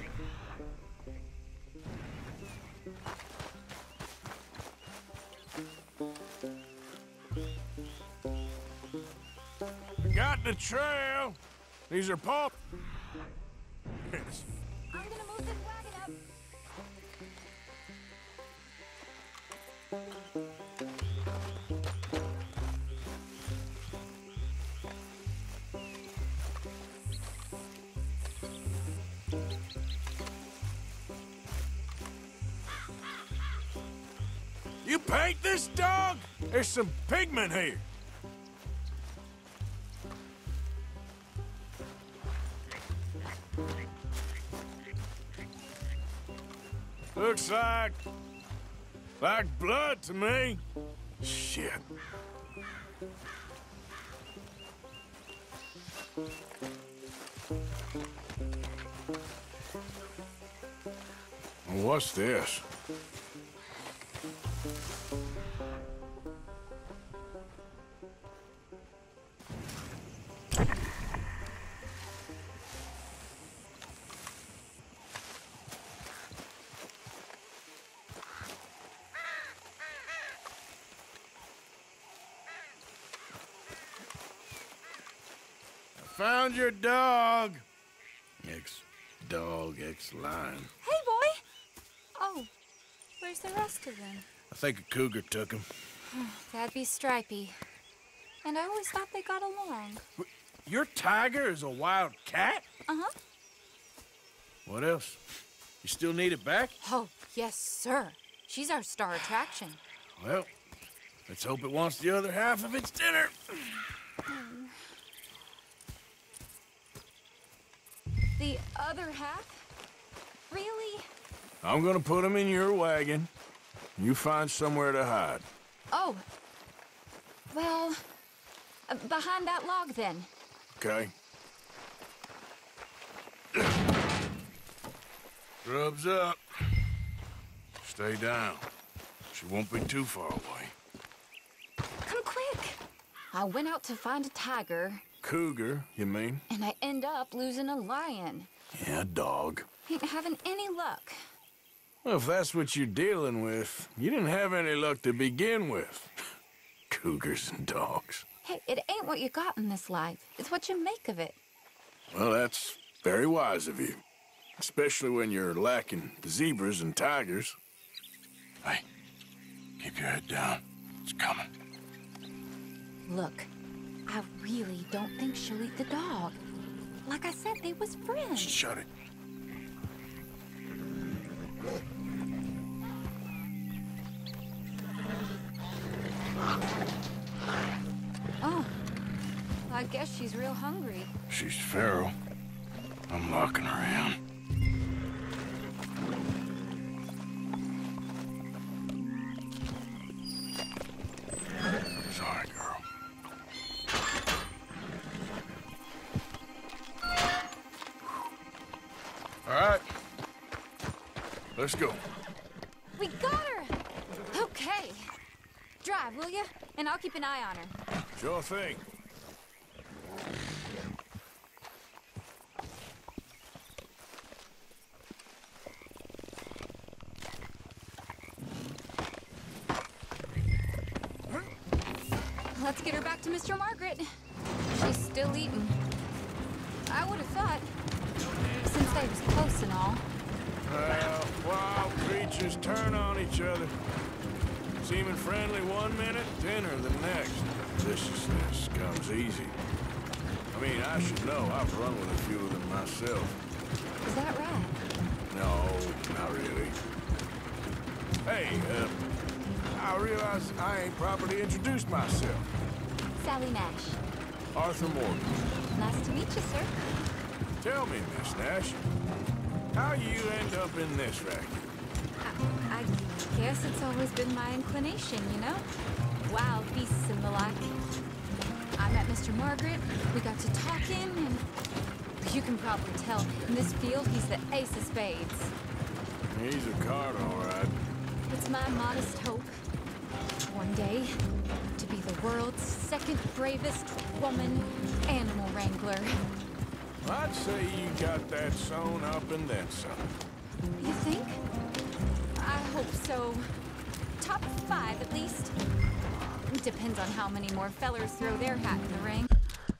Speaker 1: Got the trail. These are paw.
Speaker 17: I'm gonna move this wagon up.
Speaker 1: You paint this dog? There's some pigment here. Looks like blood to me. Shit. What's this? Found your dog. Ex-dog, ex-lion.
Speaker 17: Hey, boy! Oh, where's the rest of them?
Speaker 1: I think a cougar took him.
Speaker 17: That'd be Stripey. And I always thought they got along.
Speaker 1: Your tiger is a wild cat?
Speaker 17: Uh-huh.
Speaker 1: What else? You still need it back?
Speaker 17: Oh, yes, sir. She's our star attraction.
Speaker 1: Well, let's hope it wants the other half of its dinner.
Speaker 17: The other half? Really?
Speaker 1: I'm gonna put him in your wagon. You find somewhere to hide.
Speaker 17: Oh. Well, behind that log, then.
Speaker 1: Okay. Grub's up. Stay down. She won't be too far away.
Speaker 17: Come quick. I went out to find a tiger,
Speaker 1: Cougar, you mean?
Speaker 17: and I end up losing a lion.
Speaker 1: Yeah, dog.
Speaker 17: Ain't having any luck.
Speaker 1: Well, if that's what you're dealing with, you didn't have any luck to begin with. Cougars and dogs.
Speaker 17: Hey, it ain't what you got in this life. It's what you make of it.
Speaker 1: Well, that's very wise of you. Especially when you're lacking zebras and tigers. Hey, keep your head down. It's coming.
Speaker 17: Look, I really don't think she'll eat the dog. Like I said, they was friends.
Speaker 1: Shut it.
Speaker 17: Oh, I guess she's real hungry.
Speaker 1: She's feral. I'm locking her in. Sorry, girl. All right. Let's go.
Speaker 17: We got her! Okay. Drive, will you? And I'll keep an eye on her.
Speaker 1: Sure thing.
Speaker 17: Let's get her back to Mr. Margaret. She's still eating. I would have thought, since they was close and all.
Speaker 1: Well, wild creatures turn on each other. Seeming friendly one minute, dinner the next. Viciousness comes easy. I mean, I should know. I've run with a few of them myself.
Speaker 17: Is that right?
Speaker 1: No, not really. Hey, I realize I ain't properly introduced myself.
Speaker 17: Sally Nash.
Speaker 1: Arthur Morgan.
Speaker 17: Nice to meet you, sir.
Speaker 1: Tell me, Miss Nash, how you end up in this racket?
Speaker 17: I guess it's always been my inclination, you know? Wild beasts and the like. I met Mr. Margaret, we got to talking, and you can probably tell, in this field, he's the ace of spades.
Speaker 1: He's a card, all right.
Speaker 17: It's my modest hope, one day, to be the world's second bravest woman animal wrangler.
Speaker 1: I'd say you got that sewn up and then some.
Speaker 17: You think? I hope so. Top 5, at least. Depends on how many more fellers throw their hat in the ring.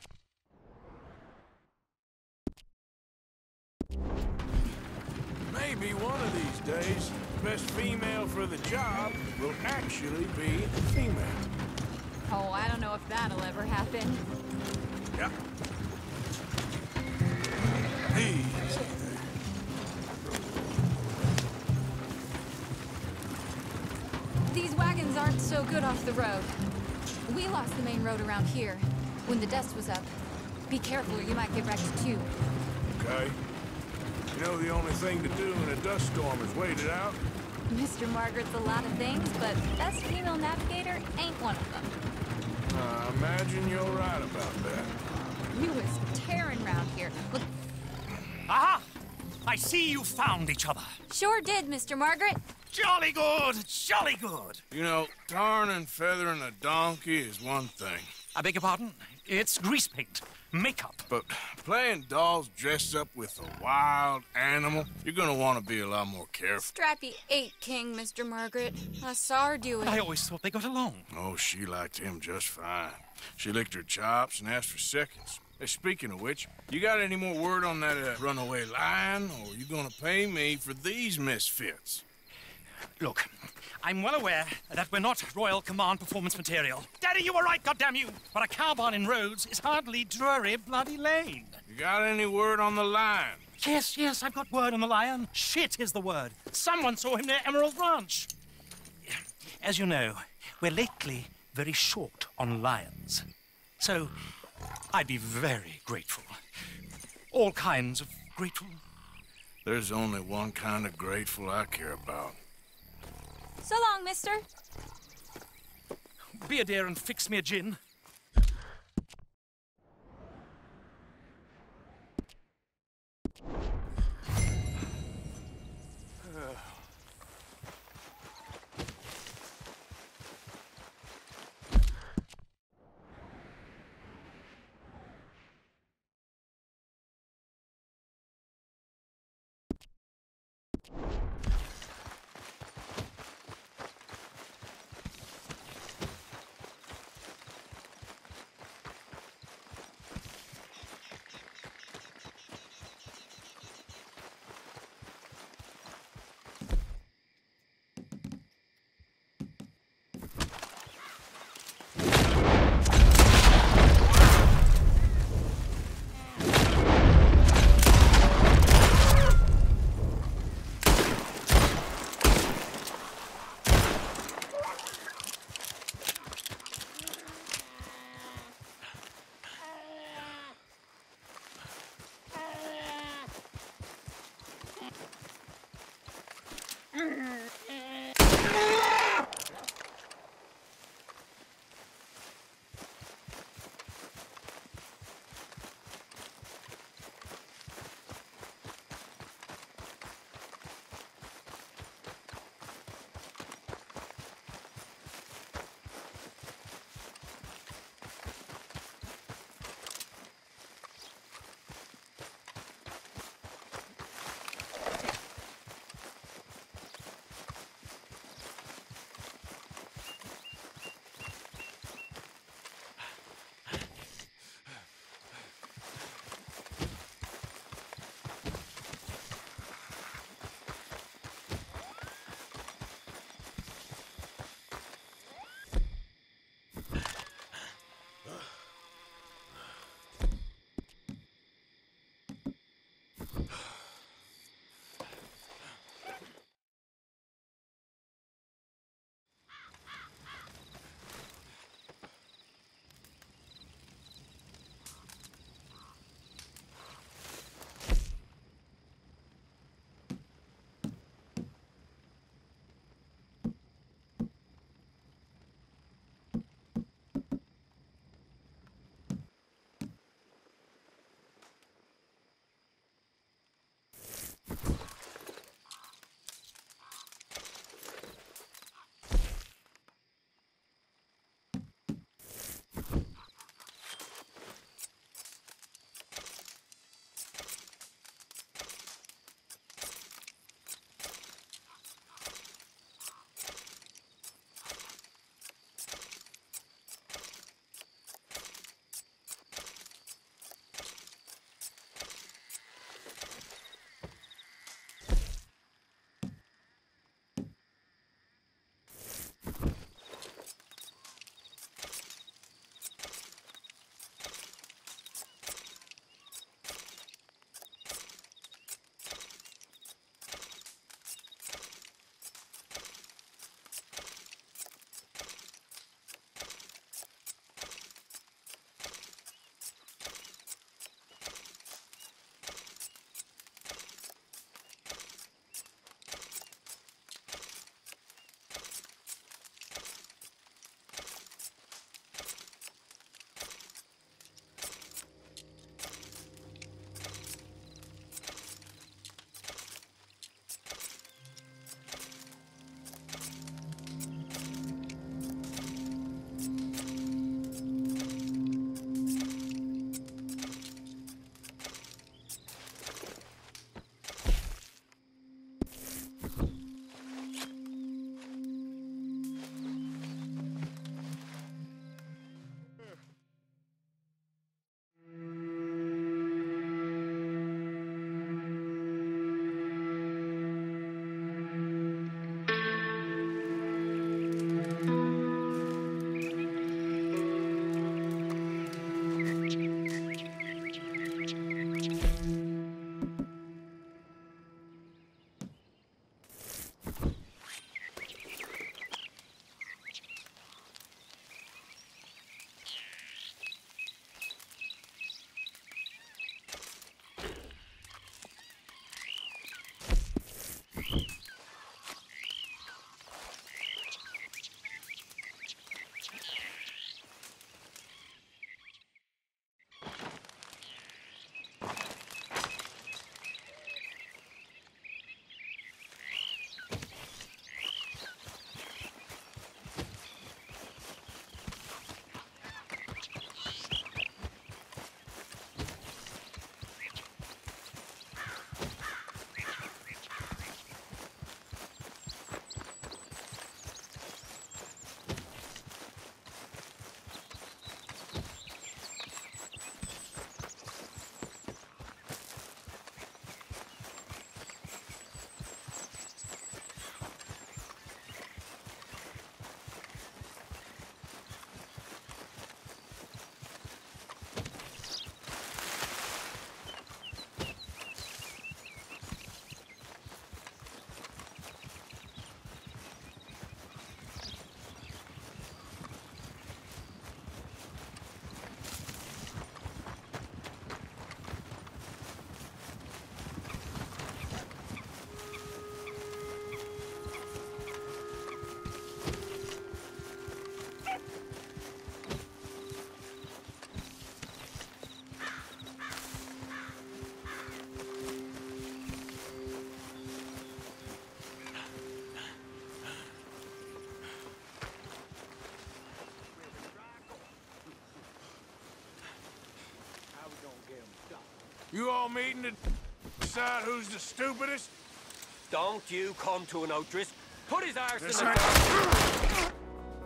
Speaker 1: Maybe one of these days, the best female for the job will actually be female.
Speaker 17: Oh, I don't know if that'll ever happen.
Speaker 1: Yeah. Easy.
Speaker 17: These wagons aren't so good off the road. We lost the main road around here when the dust was up. Be careful or you might get wrecked too.
Speaker 1: Okay. You know the only thing to do in a dust storm is wait it out?
Speaker 17: Mr. Margaret's a lot of things, but best female navigator ain't one of them.
Speaker 1: I imagine you're right about that.
Speaker 17: We was tearing round here. Look.
Speaker 18: Aha! I see you found each other.
Speaker 17: Sure did, Mr. Margaret.
Speaker 18: Jolly good, jolly good.
Speaker 1: You know, tarring and feathering a donkey is one thing.
Speaker 18: I beg your pardon? It's grease paint, makeup.
Speaker 1: But playing dolls dressed up with a wild animal, you're gonna want to be a lot more careful.
Speaker 17: Strappy ate King, Mr. Margaret. I saw her do it.
Speaker 18: I always thought they got along.
Speaker 1: Oh, she liked him just fine. She licked her chops and asked for seconds. Hey, speaking of which, you got any more word on that runaway lion, or you gonna pay me for these misfits?
Speaker 18: Look, I'm well aware that we're not Royal Command performance material. Daddy, you were right, goddamn you! But a cow barn in Rhodes is hardly Drury Bloody Lane.
Speaker 1: You got any word on the lion?
Speaker 18: Yes, I've got word on the lion. Shit is the word. Someone saw him near Emerald Ranch. As you know, we're lately very short on lions. So, I'd be very grateful. All kinds of grateful.
Speaker 1: There's only one kind of grateful I care about.
Speaker 17: So long, mister.
Speaker 18: Be a dear and fix me a gin.
Speaker 1: You all meeting to decide who's the stupidest?
Speaker 19: Don't you come to an O'Driscoll. Put his arse in
Speaker 1: This
Speaker 19: the...
Speaker 1: ain't-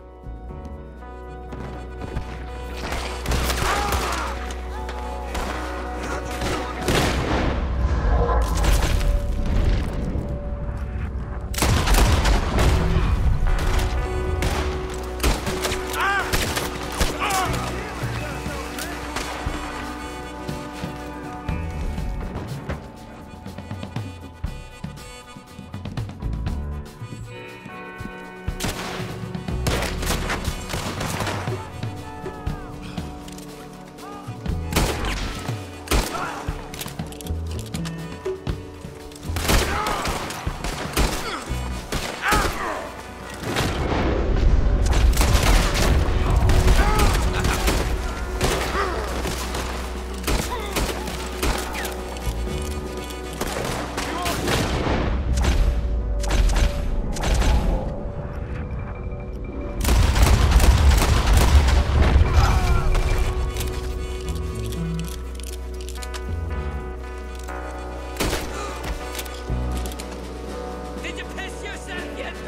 Speaker 19: Did you piss yourself yet?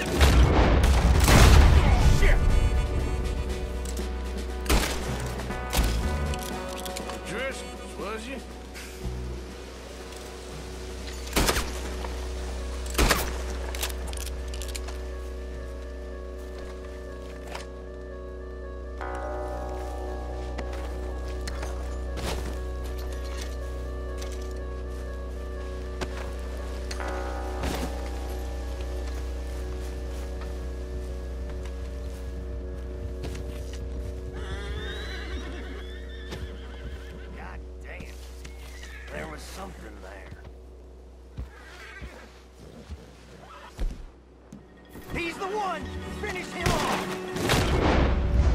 Speaker 1: Driscoll's, was you?
Speaker 7: God damn. There was something there. He's the one! Finish him off!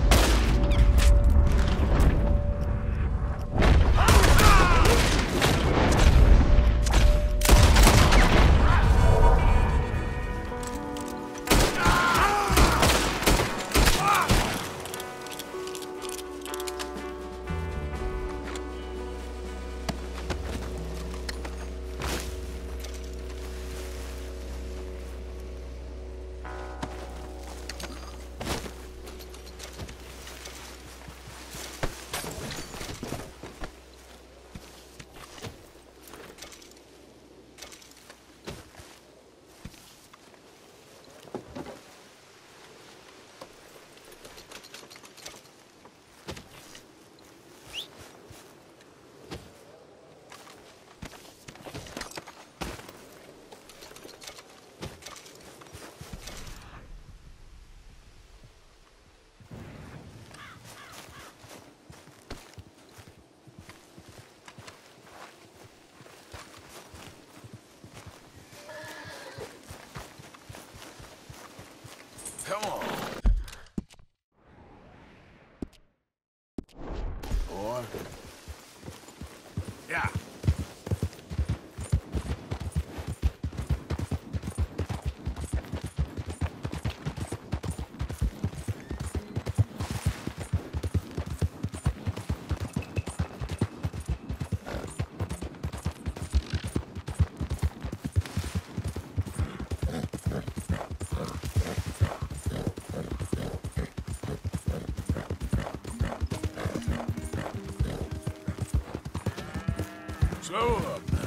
Speaker 7: Come on. Boy. Yeah. Slow up now.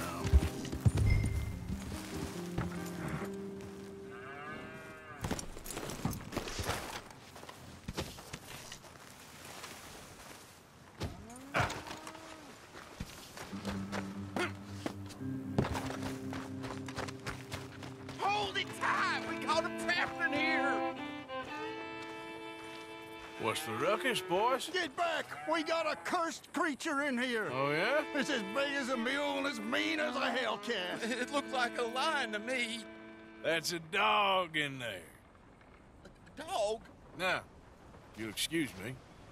Speaker 3: Hold it tight! We caught him trapped in here!
Speaker 1: What's the ruckus, boys?
Speaker 15: Get back! We got a cursed creature in here.
Speaker 1: Oh, yeah?
Speaker 15: It's as big as a mule and as mean as a hellcat.
Speaker 3: It looked like a lion to me.
Speaker 1: That's a dog in there.
Speaker 3: A dog?
Speaker 1: Now, you'll excuse me.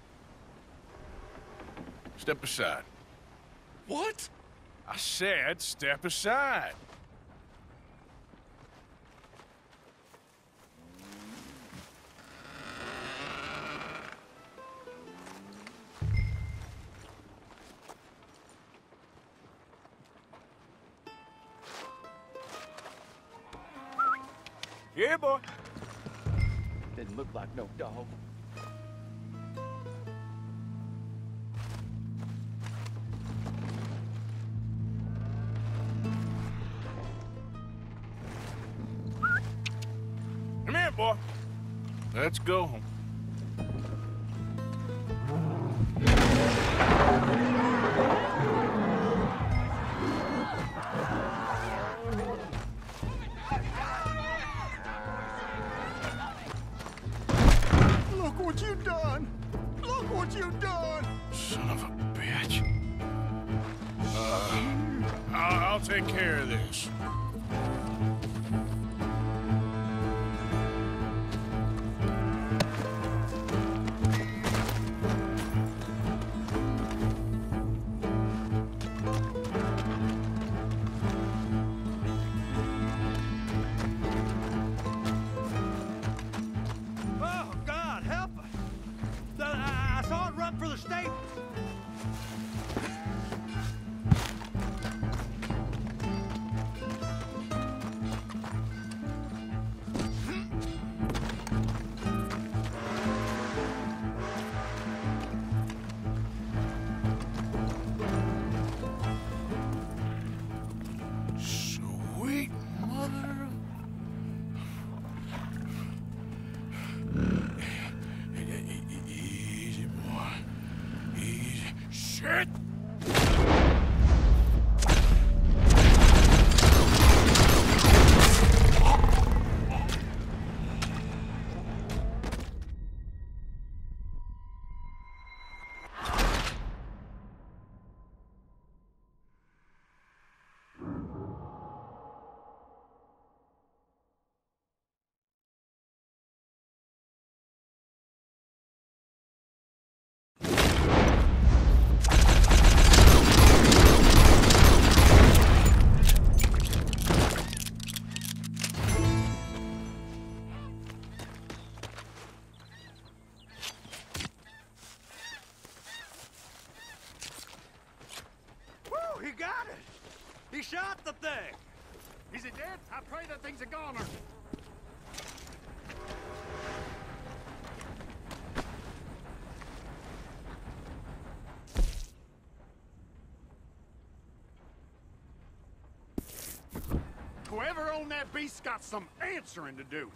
Speaker 1: Step aside.
Speaker 3: What?
Speaker 1: I said step aside. Yeah, boy.
Speaker 13: Didn't look like no dog.
Speaker 1: Come here, boy. Let's go home.
Speaker 15: Look what you done! Look what you done!
Speaker 1: Son of a bitch. I'll take care of this.
Speaker 5: Oh, God, help us! I saw it run for the stables.
Speaker 1: Sweet mother. Easy, boy. Easy. Shit!
Speaker 5: Woo, he got it! He shot the thing! Is it dead? I pray that thing's a goner. Whoever owned that beast's got some answering to do.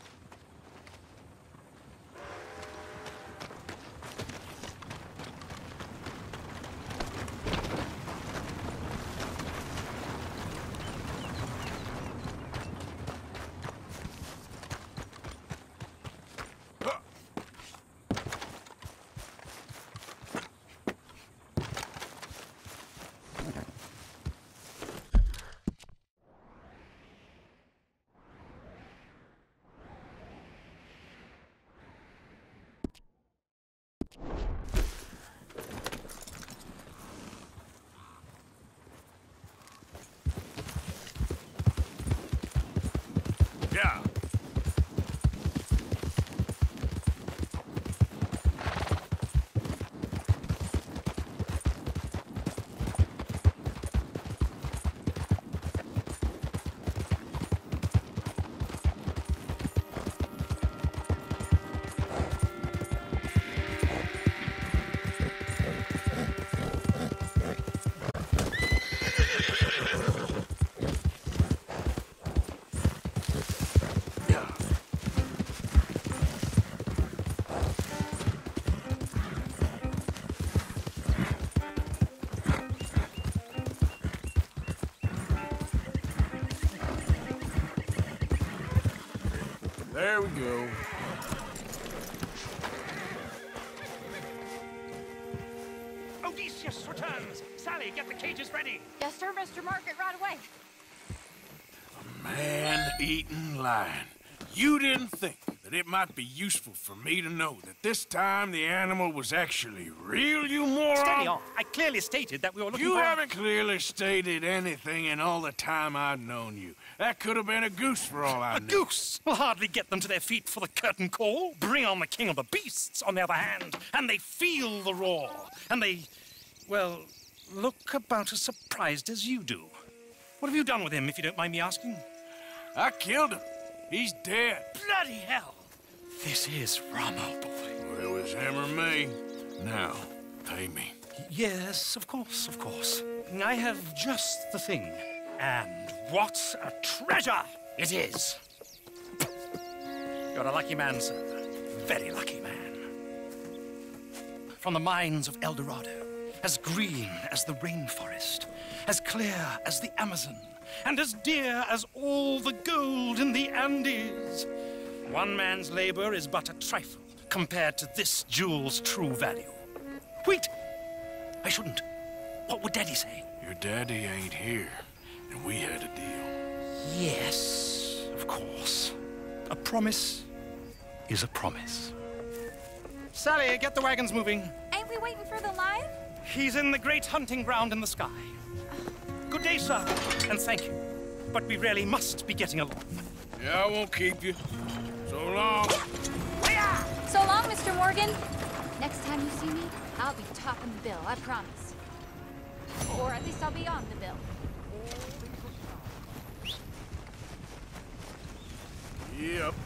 Speaker 1: Yeah. There we go.
Speaker 18: Odysseus returns. Sally, get the cages ready.
Speaker 17: Yes, sir, Mr. Margaret, right away.
Speaker 1: Man-eating lion. You didn't think that it might be useful for me to know that this time the animal was actually real, you moron?
Speaker 18: Steady on. I clearly stated that we were looking for...
Speaker 1: You haven't clearly stated anything in all the time I've known you. That could have been a goose for all I knew.
Speaker 18: A goose will hardly get them to their feet for the curtain call. Bring on the king of the beasts, on the other hand, and they feel the roar. And they, well, look about as surprised as you do. What have you done with him, if you don't mind me asking?
Speaker 1: I killed him. He's dead.
Speaker 18: Bloody hell! This is Ramo, boy.
Speaker 1: Well, it was him or me. Now, pay me.
Speaker 18: Yes, of course, of course. I have just the thing. And what a treasure it is! You're a lucky man, sir. Very lucky man. From the mines of El Dorado, as green as the rainforest, as clear as the Amazon, and as dear as all the gold in the Andes. One man's labor is but a trifle compared to this jewel's true value. Wait! I shouldn't. What would Daddy say?
Speaker 1: Your daddy ain't here, and we had a deal.
Speaker 18: Yes, of course. A promise is a promise. Sally, get the wagons moving.
Speaker 17: Ain't we waiting for the lion?
Speaker 18: He's in the great hunting ground in the sky. Good day, sir, and thank you. But we really must be getting along.
Speaker 1: Yeah, I won't keep you. So long.
Speaker 17: So long, Mr. Morgan. Next time you see me, I'll be topping the bill, I promise. Or at least I'll be on the bill.
Speaker 1: Yep.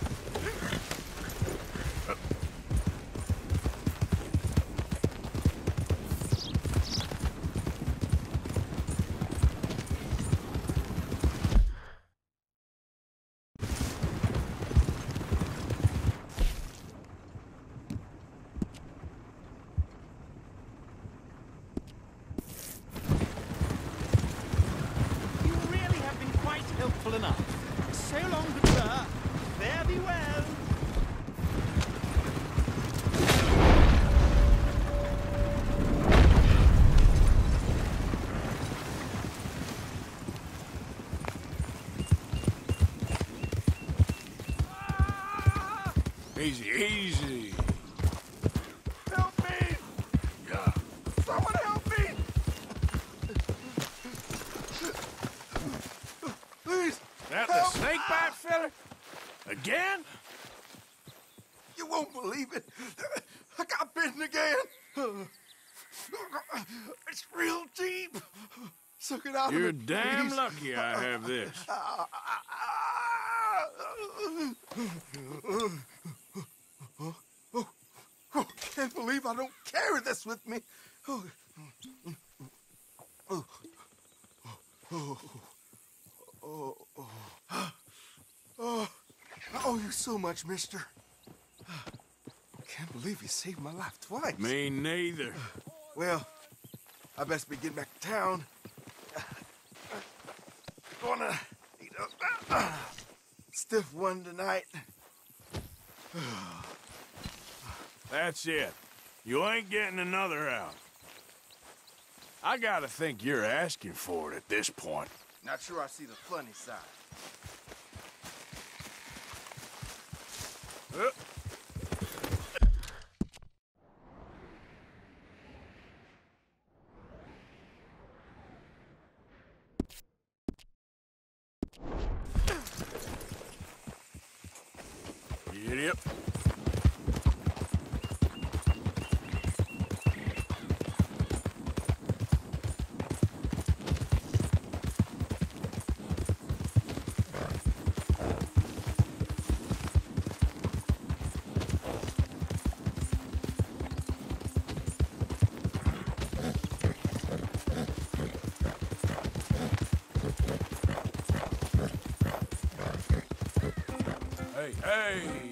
Speaker 14: Helpful enough. So long, good sir. Fare thee well.
Speaker 1: Easy, easy.
Speaker 15: Help me!
Speaker 1: Yeah.
Speaker 15: Someone help me! Please!
Speaker 1: That the snake bite fella? Again?
Speaker 15: You won't believe it. I got bitten again. It's real deep. Suck it out of me.
Speaker 1: You're damn lucky I have this.
Speaker 15: Can't believe I don't carry this with me. I owe you so much, mister. Can't believe you saved my life twice.
Speaker 1: Me neither.
Speaker 15: Well, I best be getting back to town. Gonna eat a stiff one tonight.
Speaker 1: That's it. You ain't getting another out. I gotta think you're asking for it at this point.
Speaker 15: Not sure I see the funny side.
Speaker 1: You idiot. Hey, hey!